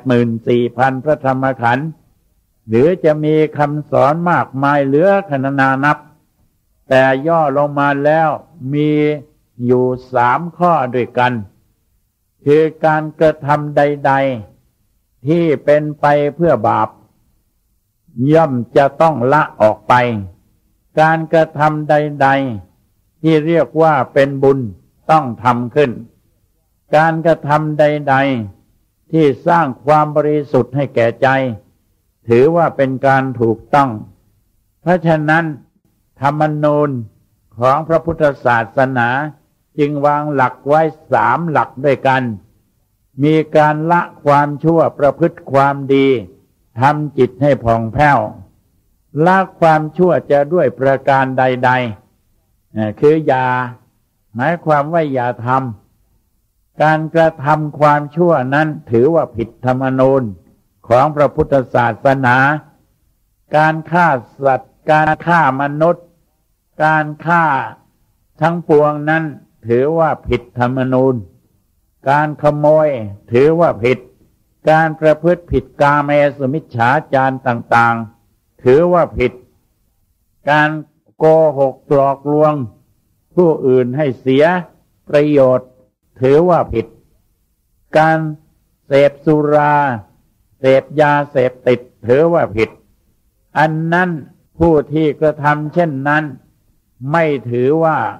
84,000 พระธรรมขันธ์หรือจะมีคำสอนมากมายเหลือขนานับแต่ย่อลงมาแล้วมีอยู่3 ข้อด้วยกันคือการกระทำใดๆที่เป็นไปเพื่อบาปย่อมจะต้องละออกไปการกระทำใดๆที่เรียกว่าเป็นบุญต้องทำขึ้นการกระทำใดๆที่สร้างความบริสุทธิ์ให้แก่ใจถือว่าเป็นการถูกต้องเพราะฉะนั้นธรรมนูญของพระพุทธศาสนาจึงวางหลักไว้3 หลักด้วยกันมีการละความชั่วประพฤติความดีทำจิตให้ผ่องแผ้วละความชั่วจะด้วยประการใดๆคืออย่าหมายความว่าอย่าทำการกระทำความชั่วนั้นถือว่าผิดธรรมนูญของพระพุทธศาสนาการฆ่าสัตว์การฆ่ามนุษย์การฆ่าทั้งปวงนั้นถือว่าผิดธรรมนูญการขโมยถือว่าผิดการประพฤติผิดกาเมสุมิจฉาจารต่างๆถือว่าผิดการโกหกหลอกลวงผู้อื่นให้เสียประโยชน์ถือว่าผิดการเสพสุราเสพยาเสพติดถือว่าผิดอันนั้นผู้ที่กระทำเช่นนั้นไม่ถือว่า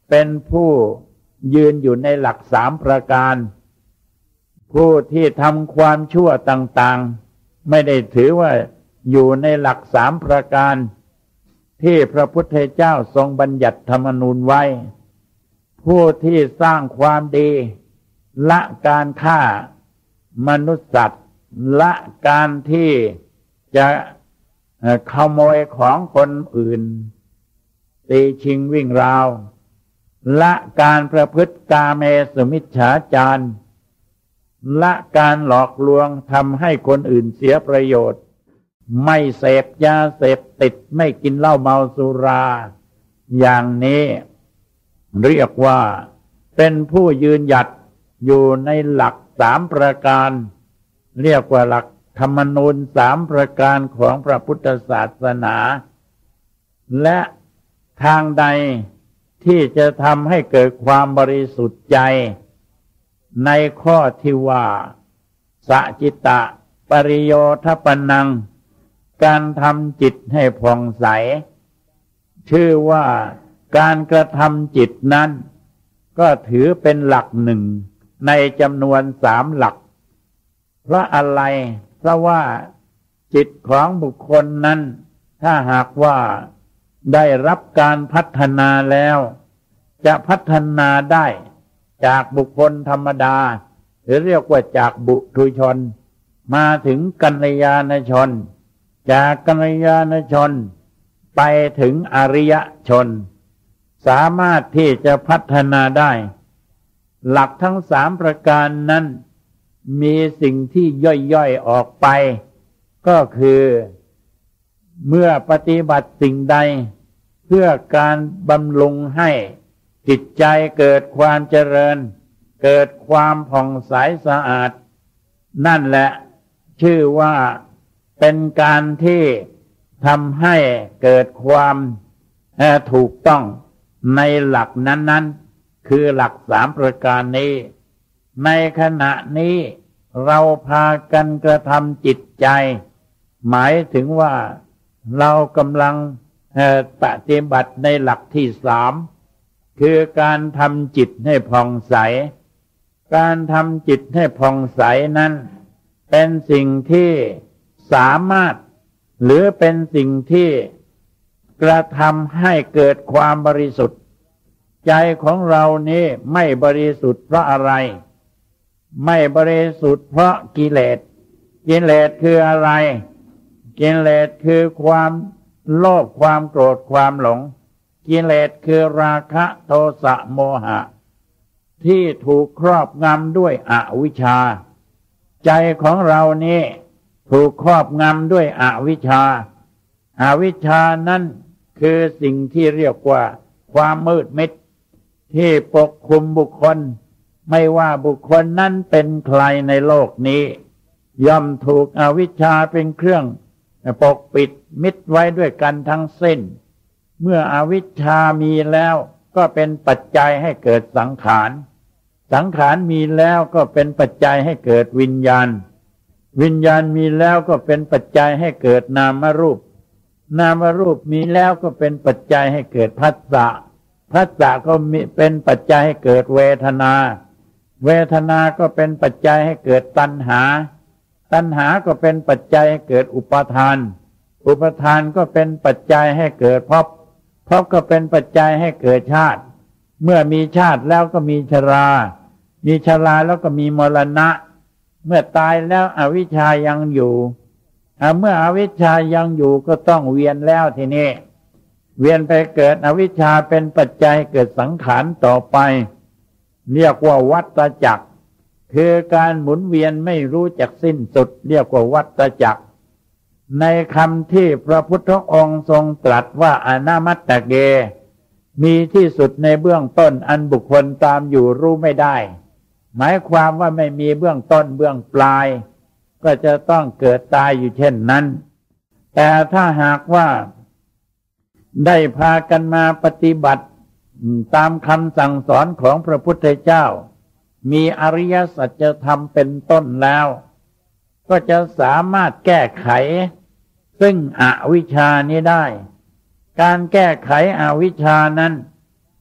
เป็นผู้ยืนอยู่ในหลักสามประการผู้ที่ทำความชั่วต่างๆไม่ได้ถือว่าอยู่ในหลักสามประการที่พระพุทธเจ้าทรงบัญญัติธรรมนูญไว้ผู้ที่สร้างความดีละการฆ่ามนุษย์สัตว์ละการที่จะขโมยของคนอื่นตีชิงวิ่งราวละการประพฤติกาเมสุมิจฉาจารละการหลอกลวงทำให้คนอื่นเสียประโยชน์ไม่เสพยาเสพติดไม่กินเหล้าเมาสุราอย่างนี้เรียกว่าเป็นผู้ยืนหยัดอยู่ในหลักสามประการเรียกว่าหลักธรรมนูญสามประการของพระพุทธศาสนาและทางใดที่จะทำให้เกิดความบริสุทธิ์ใจในข้อที่ว่าสัจจิตะปริโยทปนังการทำจิตให้ผ่องใสชื่อว่าการกระทำจิตนั้นก็ถือเป็นหลักหนึ่งในจำนวนสามหลักเพราะอะไรเพราะว่าจิตของบุคคลนั้นถ้าหากว่าได้รับการพัฒนาแล้วจะพัฒนาได้จากบุคคลธรรมดาหรือเรียกว่าจากบุถุชนมาถึงกัลยาณชนจากกัลยาณชนไปถึงอริยชนสามารถที่จะพัฒนาได้หลักทั้งสามประการนั้นมีสิ่งที่ย่อยๆออกไปก็คือเมื่อปฏิบัติสิ่งใดเพื่อการบำรุงให้จิตใจเกิดความเจริญเกิดความผ่องใสสะอาดนั่นแหละชื่อว่าเป็นการที่ทำให้เกิดความถูกต้องในหลักนั้นๆคือหลักสามประการนี้ในขณะนี้เราพากันกระทำจิตใจหมายถึงว่าเรากำลังปฏิบัติในหลักที่สามคือการทำจิตให้ผ่องใสการทำจิตให้ผ่องใสนั้นเป็นสิ่งที่สามารถหรือเป็นสิ่งที่กระทำให้เกิดความบริสุทธิ์ใจของเรานี้ไม่บริสุทธิ์เพราะอะไรไม่บริสุทธิ์เพราะกิเลสกิเลสคืออะไรกิเลสคือความโลภความโกรธความหลงกิเลสคือราคะโทสะโมหะที่ถูกครอบงำด้วยอวิชชาใจของเรานี้ถูกครอบงำด้วยอวิชชาอวิชชานั้นคือสิ่งที่เรียกว่าความมืดมิดที่ปกคลุมบุคคลไม่ว่าบุคคลนั้นเป็นใครในโลกนี้ย่อมถูกอวิชชาเป็นเครื่องปกปิดมิดไว้ด้วยกันทั้งสิ้นเมื่ออวิชชามีแล้วก็เป็นปัจจัยให้เกิดสังขารสังขารมีแล้วก็เป็นปัจจัยให้เกิดวิญญาณวิญญาณมีแล้วก็เป็นปัจจัยให้เกิดนามรูปนามรูปมีแล้วก็เป็นปัจจัยให้เกิดผัสสะผัสสะก็มีเป็นปัจจัยให้เกิดเวทนาเวทนาก็เป็นปัจจัยให้เกิดตัณหาตัณหาก็เป็นปัจจัยให้เกิดอุปาทานอุปาทานก็เป็นปัจจัยให้เกิดภพภพก็เป็นปัจจัยให้เกิดชาติเมื่อมีชาติแล้วก็มีชรามีชราแล้วก็มีมรณะเมื่อตายแล้วอวิชชายังอยู่เมื่ออวิชชายังอยู่ก็ต้องเวียนแล้วทีนี้เวียนไปเกิดอวิชชาเป็นปัจจัยเกิดสังขารต่อไปเรียกว่าวัฏจักรคือการหมุนเวียนไม่รู้จักสิ้นสุดเรียกว่าวัฏจักรในคำที่พระพุทธองค์ทรงตรัสว่าอนามัตตเกมีที่สุดในเบื้องต้นอันบุคคลตามอยู่รู้ไม่ได้หมายความว่าไม่มีเบื้องต้นเบื้องปลายก็จะต้องเกิดตายอยู่เช่นนั้นแต่ถ้าหากว่าได้พากันมาปฏิบัติตามคำสั่งสอนของพระพุทธเจ้ามีอริยสัจธรรมเป็นต้นแล้วก็จะสามารถแก้ไขซึ่งอวิชชานี้ได้การแก้ไขอวิชชานั้น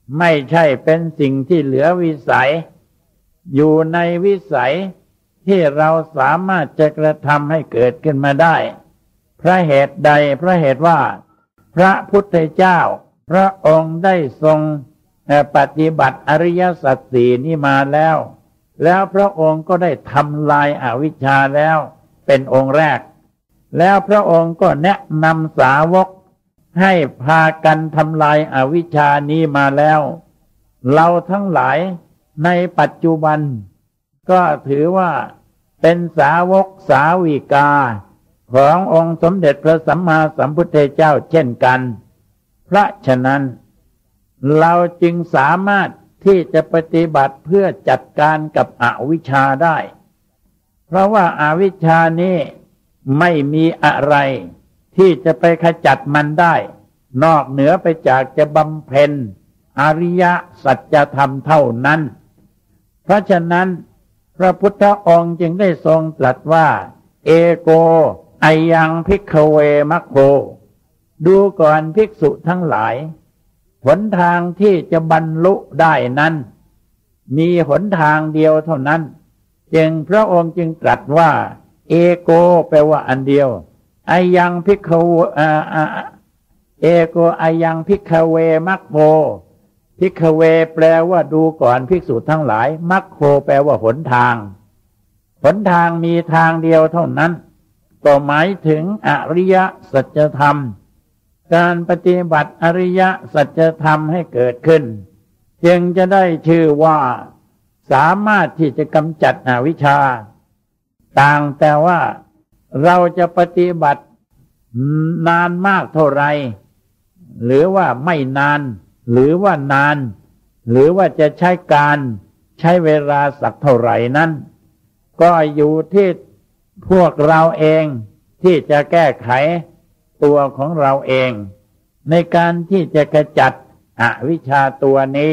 ไม่ใช่เป็นสิ่งที่เหลือวิสัยอยู่ในวิสัยที่เราสามารถจะกระทำให้เกิดขึ้นมาได้เพราะเหตุใดเพราะเหตุว่าพระพุทธเจ้าพระองค์ได้ทรงปฏิบัติอริยสัจสี่นี้มาแล้วพระองค์ก็ได้ทำลายอวิชชาแล้วเป็นองค์แรกแล้วพระองค์ก็แนะนำสาวกให้พากันทำลายอวิชชานี้มาแล้วเราทั้งหลายในปัจจุบันก็ถือว่าเป็นสาวกสาวิกาขององค์สมเด็จพระสัมมาสัมพุทธเจ้าเช่นกันเพราะฉะนั้นเราจึงสามารถที่จะปฏิบัติเพื่อจัดการกับอวิชชาได้เพราะว่าอาวิชชานี้ไม่มีอะไรที่จะไปขจัดมันได้นอกเหนือไปจากจะบำเพ็ญอริยสัจธรรมเท่านั้นเพราะฉะนั้นพระพุทธองค์จึงได้ทรงตรัสว่าเอโกอายังภิกขเวมัคโคดูก่อนภิกษุทั้งหลายหนทางที่จะบรรลุได้นั้นมีหนทางเดียวเท่านั้นจึงพระองค์จึงตรัสว่าเอโกแปลว่าอันเดียวอายังภิกขเวเอโกอายังภิกขเวมัคโคภิกขเวแปลว่าดูก่อนภิกษุทั้งหลายมัคโคแปลว่าหนทางมีทางเดียวเท่านั้นก็หมายถึงอริยสัจธรรมการปฏิบัติอริยสัจธรรมให้เกิดขึ้นจึงจะได้ชื่อว่าสามารถที่จะกำจัดอวิชชาต่างแต่ว่าเราจะปฏิบัตินานมากเท่าไรหรือว่าไม่นานหรือว่านานหรือว่าจะใช้เวลาสักเท่าไหร่นั้นก็อยู่ที่พวกเราเองที่จะแก้ไขตัวของเราเองในการที่จะกระจัดอวิชชาตัวนี้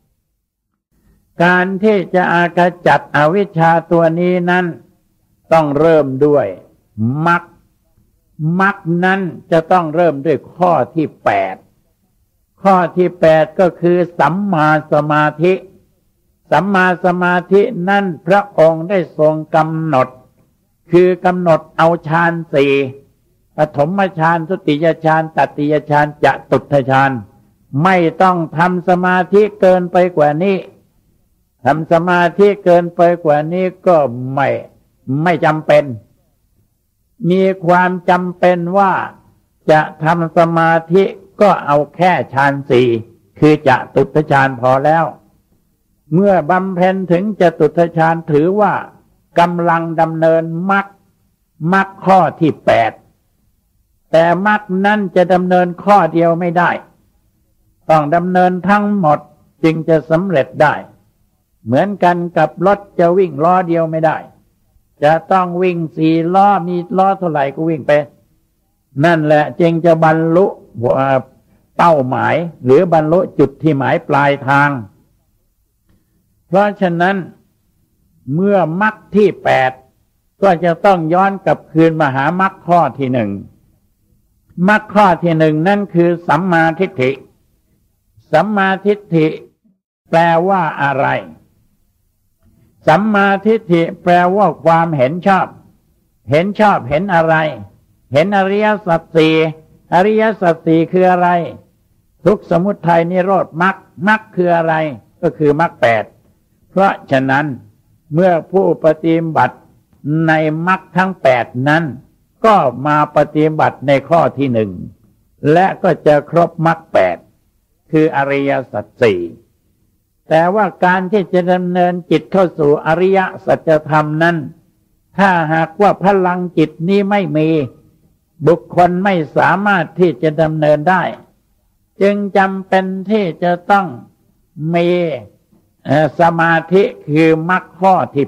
การที่จะกระจัดอวิชชาตัวนี้นั้นต้องเริ่มด้วยมรรคนั้นจะต้องเริ่มด้วยข้อที่8ก็คือสัมมาสมาธิสัมมาสมาธินั่นพระองค์ได้ทรงกำหนดคือกำหนดเอาฌานสี่ปฐมฌานทุติยฌานตติยฌานจตุตถฌานไม่ต้องทำสมาธิเกินไปกว่านี้ทำสมาธิเกินไปกว่านี้ก็ไม่จำเป็นมีความจำเป็นว่าจะทำสมาธิก็เอาแค่ฌานสี่คือจตุตถฌานพอแล้วเมื่อบำเพ็ญถึงจตุตถฌานถือว่ากำลังดำเนินมรรคข้อที่8แต่มรรคนั้นจะดำเนินข้อเดียวไม่ได้ต้องดำเนินทั้งหมดจึงจะสำเร็จได้เหมือนกันกับรถจะวิ่งล้อเดียวไม่ได้จะต้องวิ่ง4 ล้อมีล้อเท่าไหร่ก็วิ่งไปนั่นแหละจึงจะบรรลุเป้าหมายหรือบรรลุจุดที่หมายปลายทางเพราะฉะนั้นเมื่อมรรคที่8ก็จะต้องย้อนกลับคืนมาหามรรคข้อที่1มรรคข้อที่1นั่นคือสัมมาทิฏฐิสัมมาทิฏฐิแปลว่าอะไรสัมมาทิฏฐิแปลว่าความเห็นชอบเห็นอะไรเห็นอริยสัจสี่อริยสัจสี่คืออะไรทุกข์สมุทัยนิโรธมรรคคืออะไรก็คือมรรค8เพราะฉะนั้นเมื่อผู้ปฏิบัติในมรรคทั้ง8นั้นก็มาปฏิบัติในข้อที่1และก็จะครบมรรค8คืออริยสัจสี่แต่ว่าการที่จะดำเนินจิตเข้าสู่อริยสัจธรรมนั้นถ้าหากว่าพลังจิตนี้ไม่มีบุคคลไม่สามารถที่จะดำเนินได้จึงจำเป็นที่จะต้องมีสมาธิคือมรรคข้อที่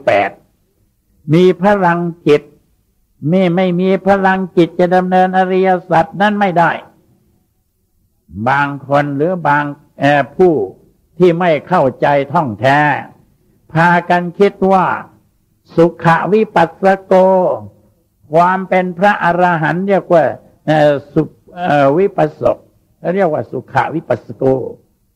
8มีพลังจิตไม่มีพลังจิตจะดำเนินอริยสัจนั้นไม่ได้บางคนหรือบางผู้ที่ไม่เข้าใจท่องแท้พากันคิดว่าสุขวิปัสสโกความเป็นพระอรหันต์เรียกว่าวิปัสสกเรียกว่าสุขวิปัสสโก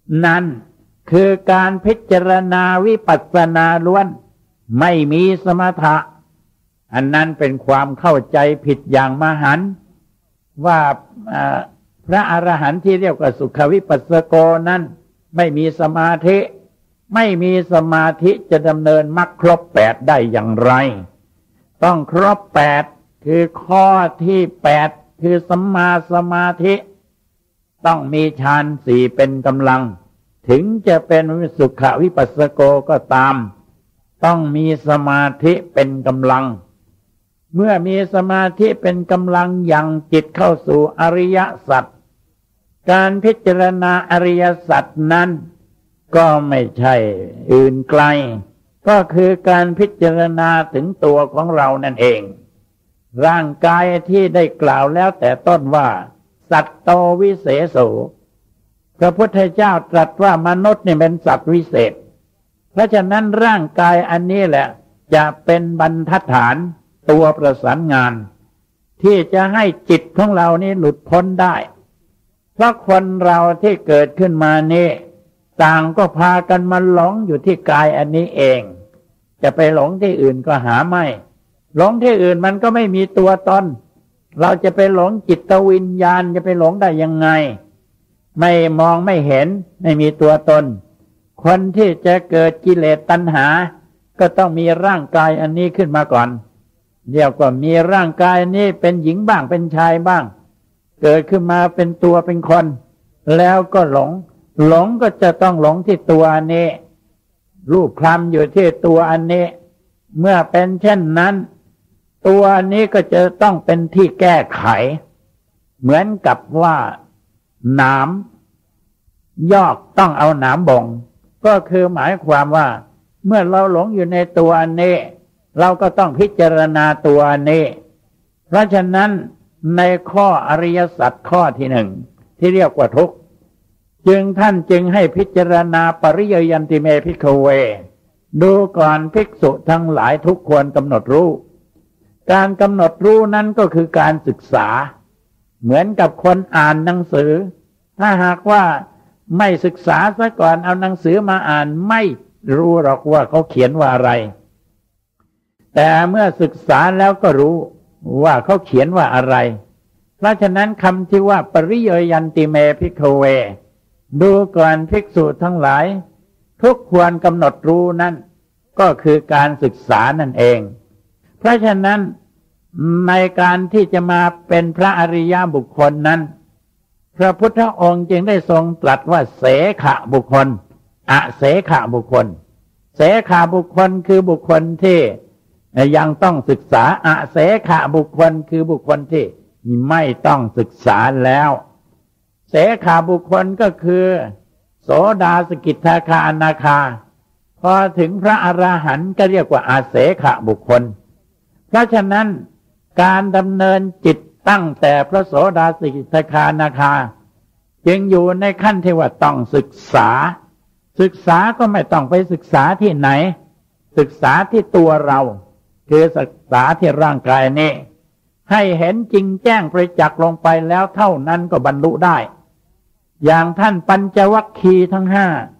นั่นคือการพิจารณาวิปัสสนาล้วนไม่มีสมถะอันนั้นเป็นความเข้าใจผิดอย่างมหันต์ว่าพระอรหันต์ที่เรียกว่าสุขวิปัสสโกนั้นไม่มีสมาธิไม่มีสมาธิจะดำเนินมรรคครบ8ได้อย่างไรต้องครบ8คือข้อที่8คือสัมมาสมาธิต้องมีฌาน4เป็นกำลังถึงจะเป็นสุขวิปัสสโกก็ตามต้องมีสมาธิเป็นกำลังเมื่อมีสมาธิเป็นกำลังยังจิตเข้าสู่อริยสัจการพิจารณาอริยสัจนั้นก็ไม่ใช่อื่นไกลก็คือการพิจารณาถึงตัวของเรานั่นเองร่างกายที่ได้กล่าวแล้วแต่ต้นว่าสัตโตวิเศษโสพระพุทธเจ้าตรัสว่ามนุษย์นี่เป็นสัตว์วิเศษเพราะฉะนั้นร่างกายอันนี้แหละจะเป็นบรรทัดฐานตัวประสานงานที่จะให้จิตของเรานี่หลุดพ้นได้เพราะคนเราที่เกิดขึ้นมานี่ต่างก็พากันมาหลงอยู่ที่กายอันนี้เองจะไปหลงที่อื่นก็หาไม่หลงที่อื่นมันก็ไม่มีตัวตนเราจะไปหลงจิตวิญญาณจะไปหลงได้ยังไงไม่มองไม่เห็นไม่มีตัวตนคนที่จะเกิดกิเลสตัณหาก็ต้องมีร่างกายอันนี้ขึ้นมาก่อนเรียกว่ามีร่างกายนี้เป็นหญิงบ้างเป็นชายบ้างเกิดขึ้นมาเป็นตัวเป็นคนแล้วก็หลงก็จะต้องหลงที่ตัวอันนี้รูปคลำอยู่ที่ตัวอันนี้เมื่อเป็นเช่นนั้นตัวอันนี้ก็จะต้องเป็นที่แก้ไขเหมือนกับว่าหนามยอกต้องเอาหนามบ่งก็คือหมายความว่าเมื่อเราหลงอยู่ในตัวอันนี้เราก็ต้องพิจารณาตัวอันนี้เพราะฉะนั้นในข้ออริยสัจข้อที่1ที่เรียกว่าทุกข์ท่านจึงให้พิจารณาปริยยันติเมภิกขเวดูก่อนภิกษุทั้งหลายทุกควรกำหนดรู้การกำหนดรู้นั้นก็คือการศึกษาเหมือนกับคนอ่านหนังสือถ้าหากว่าไม่ศึกษาซะก่อนเอาหนังสือมาอ่านไม่รู้หรอกว่าเขาเขียนว่าอะไรแต่เมื่อศึกษาแล้วก็รู้ว่าเขาเขียนว่าอะไรเพราะฉะนั้นคำที่ว่าปริยยันติเมภิกขเวดูก่อนภิกษุทั้งหลายทุกควรกำหนดรู้นั่นก็คือการศึกษานั่นเองเพราะฉะนั้นในการที่จะมาเป็นพระอริยบุคคลนั้นพระพุทธองค์จึงได้ทรงตรัสว่าเสขะบุคคลอเสขะบุคคลเสขะบุคคลคือบุคคลที่ยังต้องศึกษาอเสขะบุคคลคือบุคคลที่ไม่ต้องศึกษาแล้วเสขะบุคคลก็คือโสดาสกิทาคาอนาคาพอถึงพระอรหันต์ก็เรียกว่าอาเสขะบุคคลเพราะฉะนั้นการดำเนินจิตตั้งแต่พระโสดาสกิทาคาอนาคาจึงอยู่ในขั้นที่ว่าต้องศึกษาก็ไม่ต้องไปศึกษาที่ไหนศึกษาที่ตัวเราคือศึกษาที่ร่างกายนี้ให้เห็นจริงแจ้งประจักษ์ลงไปแล้วเท่านั้นก็บรรลุได้อย่างท่านปัญจวัคคีย์ทั้ง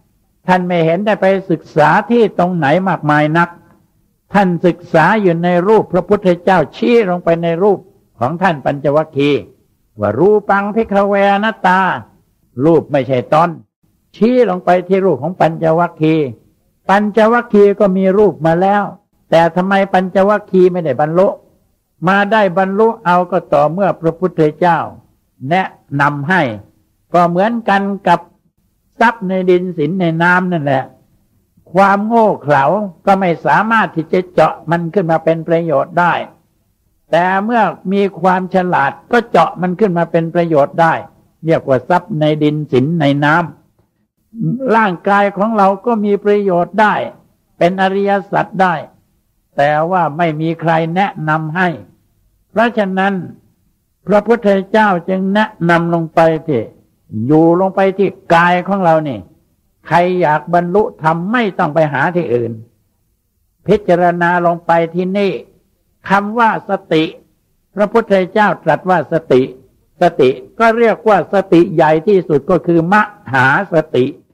5ท่านไม่เห็นได้ไปศึกษาที่ตรงไหนมากมายนักท่านศึกษาอยู่ในรูปพระพุทธเจ้าชี้ลงไปในรูปของท่านปัญจวัคคีย์ว่ารูปังภิกขเวอนัตตารูปไม่ใช่ตนชี้ลงไปที่รูปของปัญจวัคคีย์ปัญจวัคคีย์ก็มีรูปมาแล้วแต่ทำไมปัญจวัคคีย์ไม่ได้บรรลุมาได้บรรลุเอาก็ต่อเมื่อพระพุทธเจ้าแนะนำให้ก็เหมือนกันกับทรัพย์ในดินสินในน้ำนั่นแหละความโง่เขลาก็ไม่สามารถที่จะเจาะมันขึ้นมาเป็นประโยชน์ได้แต่เมื่อมีความฉลาดก็เจาะมันขึ้นมาเป็นประโยชน์ได้เรียกว่าทรัพย์ในดินสินในน้ำร่างกายของเราก็มีประโยชน์ได้เป็นอริยสัจได้แต่ว่าไม่มีใครแนะนำให้เพราะฉะนั้นพระพุทธเจ้าจึงแนะนำลงไปที่อยู่ลงไปที่กายของเรานี่ใครอยากบรรลุธรรมไม่ต้องไปหาที่อื่นพิจารณาลงไปที่นี่คำว่าสติพระพุทธเจ้าตรัสว่าสติก็เรียกว่าสติใหญ่ที่สุดก็คือมหาสติ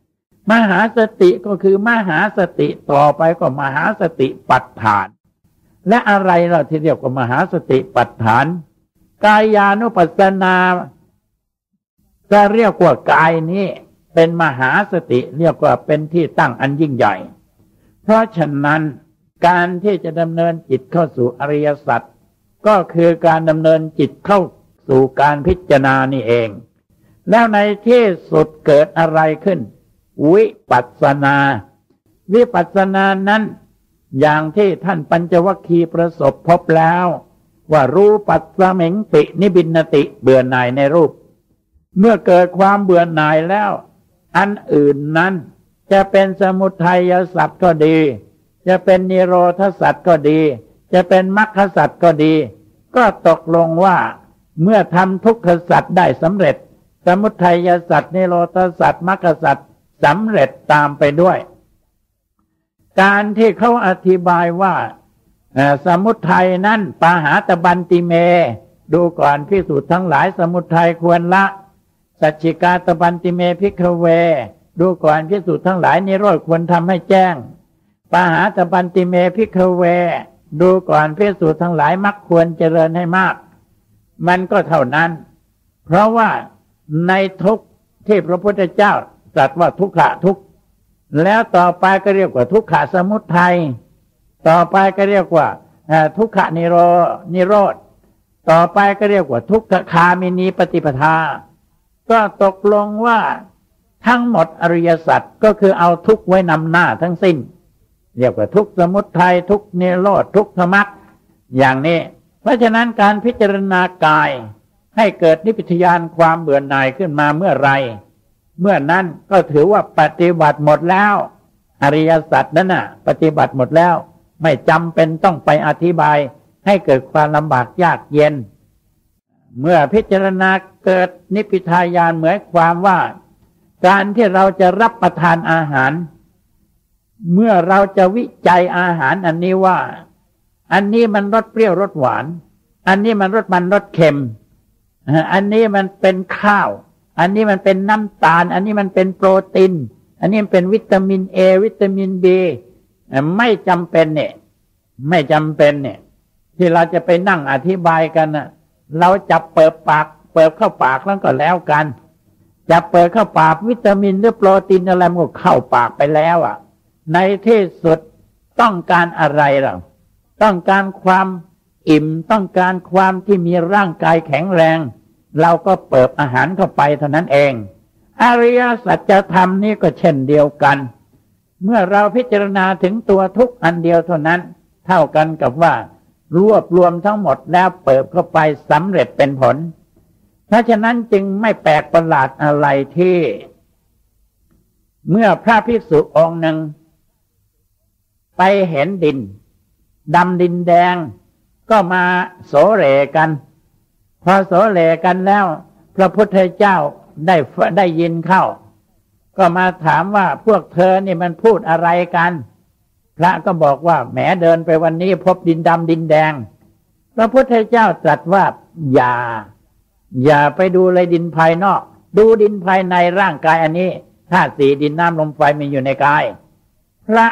มหาสติก็คือมหาสติต่อไปก็มหาสติปัฏฐานและอะไรเราที่เรียกว่ามหาสติปัฏฐานกายานุปัสสนาจะเรียกว่ากายนี้เป็นมหาสติเรียกว่าเป็นที่ตั้งอันยิ่งใหญ่เพราะฉะนั้นการที่จะดำเนินจิตเข้าสู่อริยสัจก็คือการดำเนินจิตเข้าสู่การพิจารณานี่เองแล้วในที่สุดเกิดอะไรขึ้นวิปัสสนาวิปัสสนานั้นอย่างที่ท่านปัญจวัคคีย์ประสบพบแล้วว่ารูปัสสเมงตินิบินติเบื่อหน่ายในรูปเมื่อเกิดความเบื่อหน่ายแล้วอันอื่นนั้นจะเป็นสมุทัยสัตว์ก็ดีจะเป็นนิโรธสัตว์ก็ดีจะเป็นมรรคสัตว์ก็ดีก็ตกลงว่าเมื่อทำทุกขสัตว์ได้สำเร็จสมุทัยสัตว์นิโรธสัตว์มรรคสัตว์สำเร็จตามไปด้วยการที่เขาอธิบายว่าสมุทัยนั้นปาหาตบันติเมดูก่อนภิกษุทั้งหลายสมุทัยควรละสัจฉิกาตบันติเมภิกขเวดูก่อนภิกษุทั้งหลายนิโรธควรทำให้แจ้งปาหาตบันติเมภิกขเวดูก่อนภิกษุทั้งหลายมรรคควรเจริญให้มากมันก็เท่านั้นเพราะว่าในทุกข์ที่พระพุทธเจ้าตรัสว่าทุกขะทุกข์แล้วต่อไปก็เรียกว่าทุกขะสมุทัยต่อไปก็เรียกว่าทุกขะนิโรธต่อไปก็เรียกว่าทุกขคามินีปฏิปทาก็ตกลงว่าทั้งหมดอริยสัจก็คือเอาทุกข์ไว้นำหน้าทั้งสิ้นเรียกว่าทุกข์สมุทัยทุกข์นิโรธทุกขมรรคอย่างนี้เพราะฉะนั้นการพิจารณากายให้เกิดนิพพิทยานความเบื่อหน่ายขึ้นมาเมื่อไรเมื่อนั้นก็ถือว่าปฏิบัติหมดแล้วอริยสัจนั้นน่ะปฏิบัติหมดแล้วไม่จำเป็นต้องไปอธิบายให้เกิดความลำบากยากเย็นเมื่อพิจารณาเกิดนิพพิทายานเหมือนความว่าการที่เราจะรับประทานอาหารเมื่อเราจะวิจัยอาหารอันนี้ว่าอันนี้มันรสเปรี้ยวรสหวานอันนี้มันรสมันรสเค็มอันนี้มันเป็นข้าวอันนี้มันเป็นน้ำตาลอันนี้มันเป็นโปรตีนอันนี้มันเป็นวิตามินเอวิตามินบีไม่จำเป็นเนี่ยไม่จำเป็นเนี่ยที่เราจะไปนั่งอธิบายกันนะเราจับเปิดปากเปิดเข้าปากแล้วก็แล้วกันจับเปิดเข้าปากวิตามินหรือโปรตีนอะไรมันก็เข้าปากไปแล้วอ่ะในที่สุดต้องการอะไรล่ะต้องการความอิ่มต้องการความที่มีร่างกายแข็งแรงเราก็เปิดอาหารเข้าไปเท่านั้นเองอริยสัจธรรมนี่ก็เช่นเดียวกันเมื่อเราพิจารณาถึงตัวทุกข์อันเดียวเท่านั้นเท่ากันกับว่ารวบรวมทั้งหมดแล้วเปิดเข้าไปสำเร็จเป็นผลเพราะฉะนั้นจึงไม่แปลกประหลาดอะไรที่เมื่อพระภิกษุองค์หนึ่งไปเห็นดินดำดินแดงก็มาโสเหร่กันพอโสเหร่กันแล้วพระพุทธเจ้าได้ยินเข้าก็มาถามว่าพวกเธอนี่มันพูดอะไรกันพระก็บอกว่าแหมเดินไปวันนี้พบดินดำดินแดงพระพุทธเจ้าตรัสว่าอย่าไปดูเลยดินภายนอกดูดินภายในร่างกายอันนี้ธาตุสี่ดินน้ำลมไฟมีอยู่ในกายพระ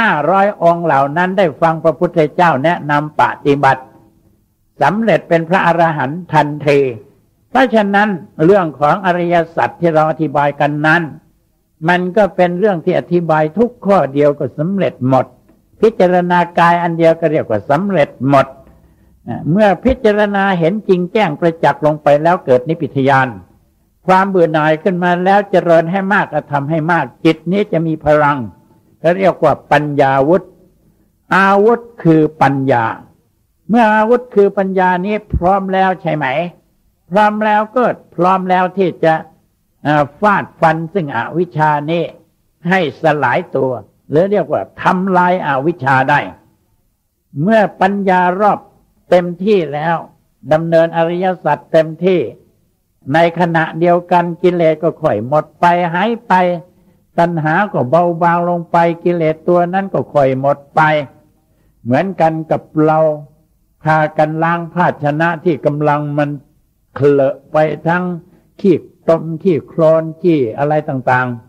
500 องค์เหล่านั้นได้ฟังพระพุทธเจ้าแนะนำปฏิบัติสำเร็จเป็นพระอรหันต์ทันทีเพราะฉะนั้นเรื่องของอริยสัจที่เราอธิบายกันนั้นมันก็เป็นเรื่องที่อธิบายทุกข้อเดียวก็สำเร็จหมดพิจารณากายอันเดียวก็เรียกว่าสำเร็จหมดเมื่อพิจารณาเห็นจริงแจ้งประจักษ์ลงไปแล้วเกิดนิพพิทยานความเบื่อหน่ายขึ้นมาแล้วเจริญให้มากก็ทำให้มากจิตนี้จะมีพลังเขาเรียกว่าปัญญาวุธอาวุธคือปัญญาเมื่ออาวุธคือปัญญานี้พร้อมแล้วใช่ไหมพร้อมแล้วก็พร้อมแล้วที่จะฟาดฟันซึ่งอวิชชานี้ให้สลายตัวหรือเรียกว่าทำลายอวิชชาได้เมื่อปัญญารอบเต็มที่แล้วดำเนินอริยสัจเต็มที่ในขณะเดียวกันกิเลสก็ค่อยหมดไปหายไปตัณหาก็เบาบางลงไปกิเลสตัวนั้นก็ค่อยหมดไปเหมือนกันกับเราพากันล้างภาชนะที่กำลังมันเคลอะไปทั้งขี้ตมขี้โคลนขี้อะไรต่าง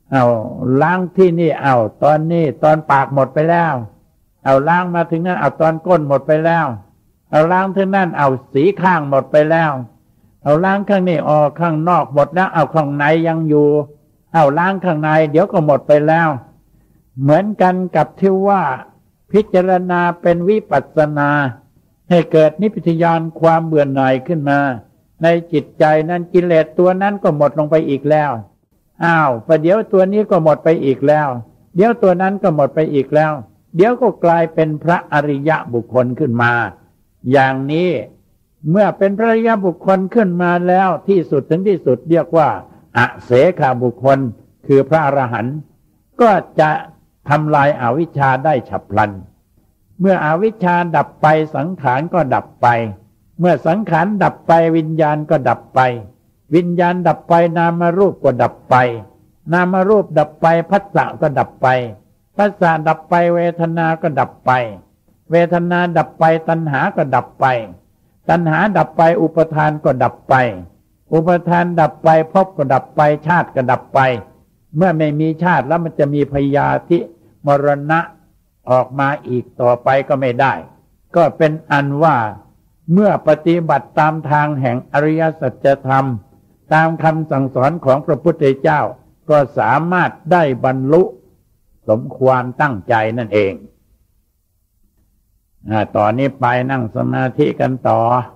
เอาล้างที่นี่เอาตอนนี้ตอนปากหมดไปแล้วเอาล้างมาถึงนั้นเอาตอนก้นหมดไปแล้วเอาล้างถึงนั้นเอาสีข้างหมดไปแล้วเอาล้างข้างนี้ออกข้างนอกหมดแล้วเอาข้างในยังอยู่เอาล้างข้างในเดี๋ยวก็หมดไปแล้วเหมือนกันกับที่ว่าพิจารณาเป็นวิปัสสนาให้เกิดนิพพิทยานความเบื่อหน่ายขึ้นมาในจิตใจนั้นกิเลสตัวนั้นก็หมดลงไปอีกแล้วประเดี๋ยวตัวนี้ก็หมดไปอีกแล้วเดี๋ยวตัวนั้นก็หมดไปอีกแล้วเดี๋ยวก็กลายเป็นพระอริยะบุคคลขึ้นมาอย่างนี้เมื่อเป็นพระอริยบุคคลขึ้นมาแล้วที่สุดถึงที่สุดเรียกว่าอเสขบุคคลคือพระอรหันต์ก็จะทำลายอวิชชาได้ฉับพลันเมื่ออวิชชาดับไปสังขารก็ดับไปเมื่อสังขารดับไปวิญญาณก็ดับไปวิญญาณดับไปนามรูปก็ดับไปนามรูปดับไปผัสสะก็ดับไปผัสสะดับไปเวทนาก็ดับไปเวทนาดับไปตัณหาก็ดับไปตัณหาดับไปอุปทานก็ดับไปอุปทานดับไปภพก็ดับไปชาติก็ดับไปเมื่อไม่มีชาติแล้วมันจะมีพยาธิมรณะออกมาอีกต่อไปก็ไม่ได้ก็เป็นอันว่าเมื่อปฏิบัติตามทางแห่งอริยสัจธรรมตามคำสั่งสอนของพระพุทธเจ้าก็สามารถได้บรรลุสมความตั้งใจนั่นเองตอนนี้ไปนั่งสมาธิกันต่อ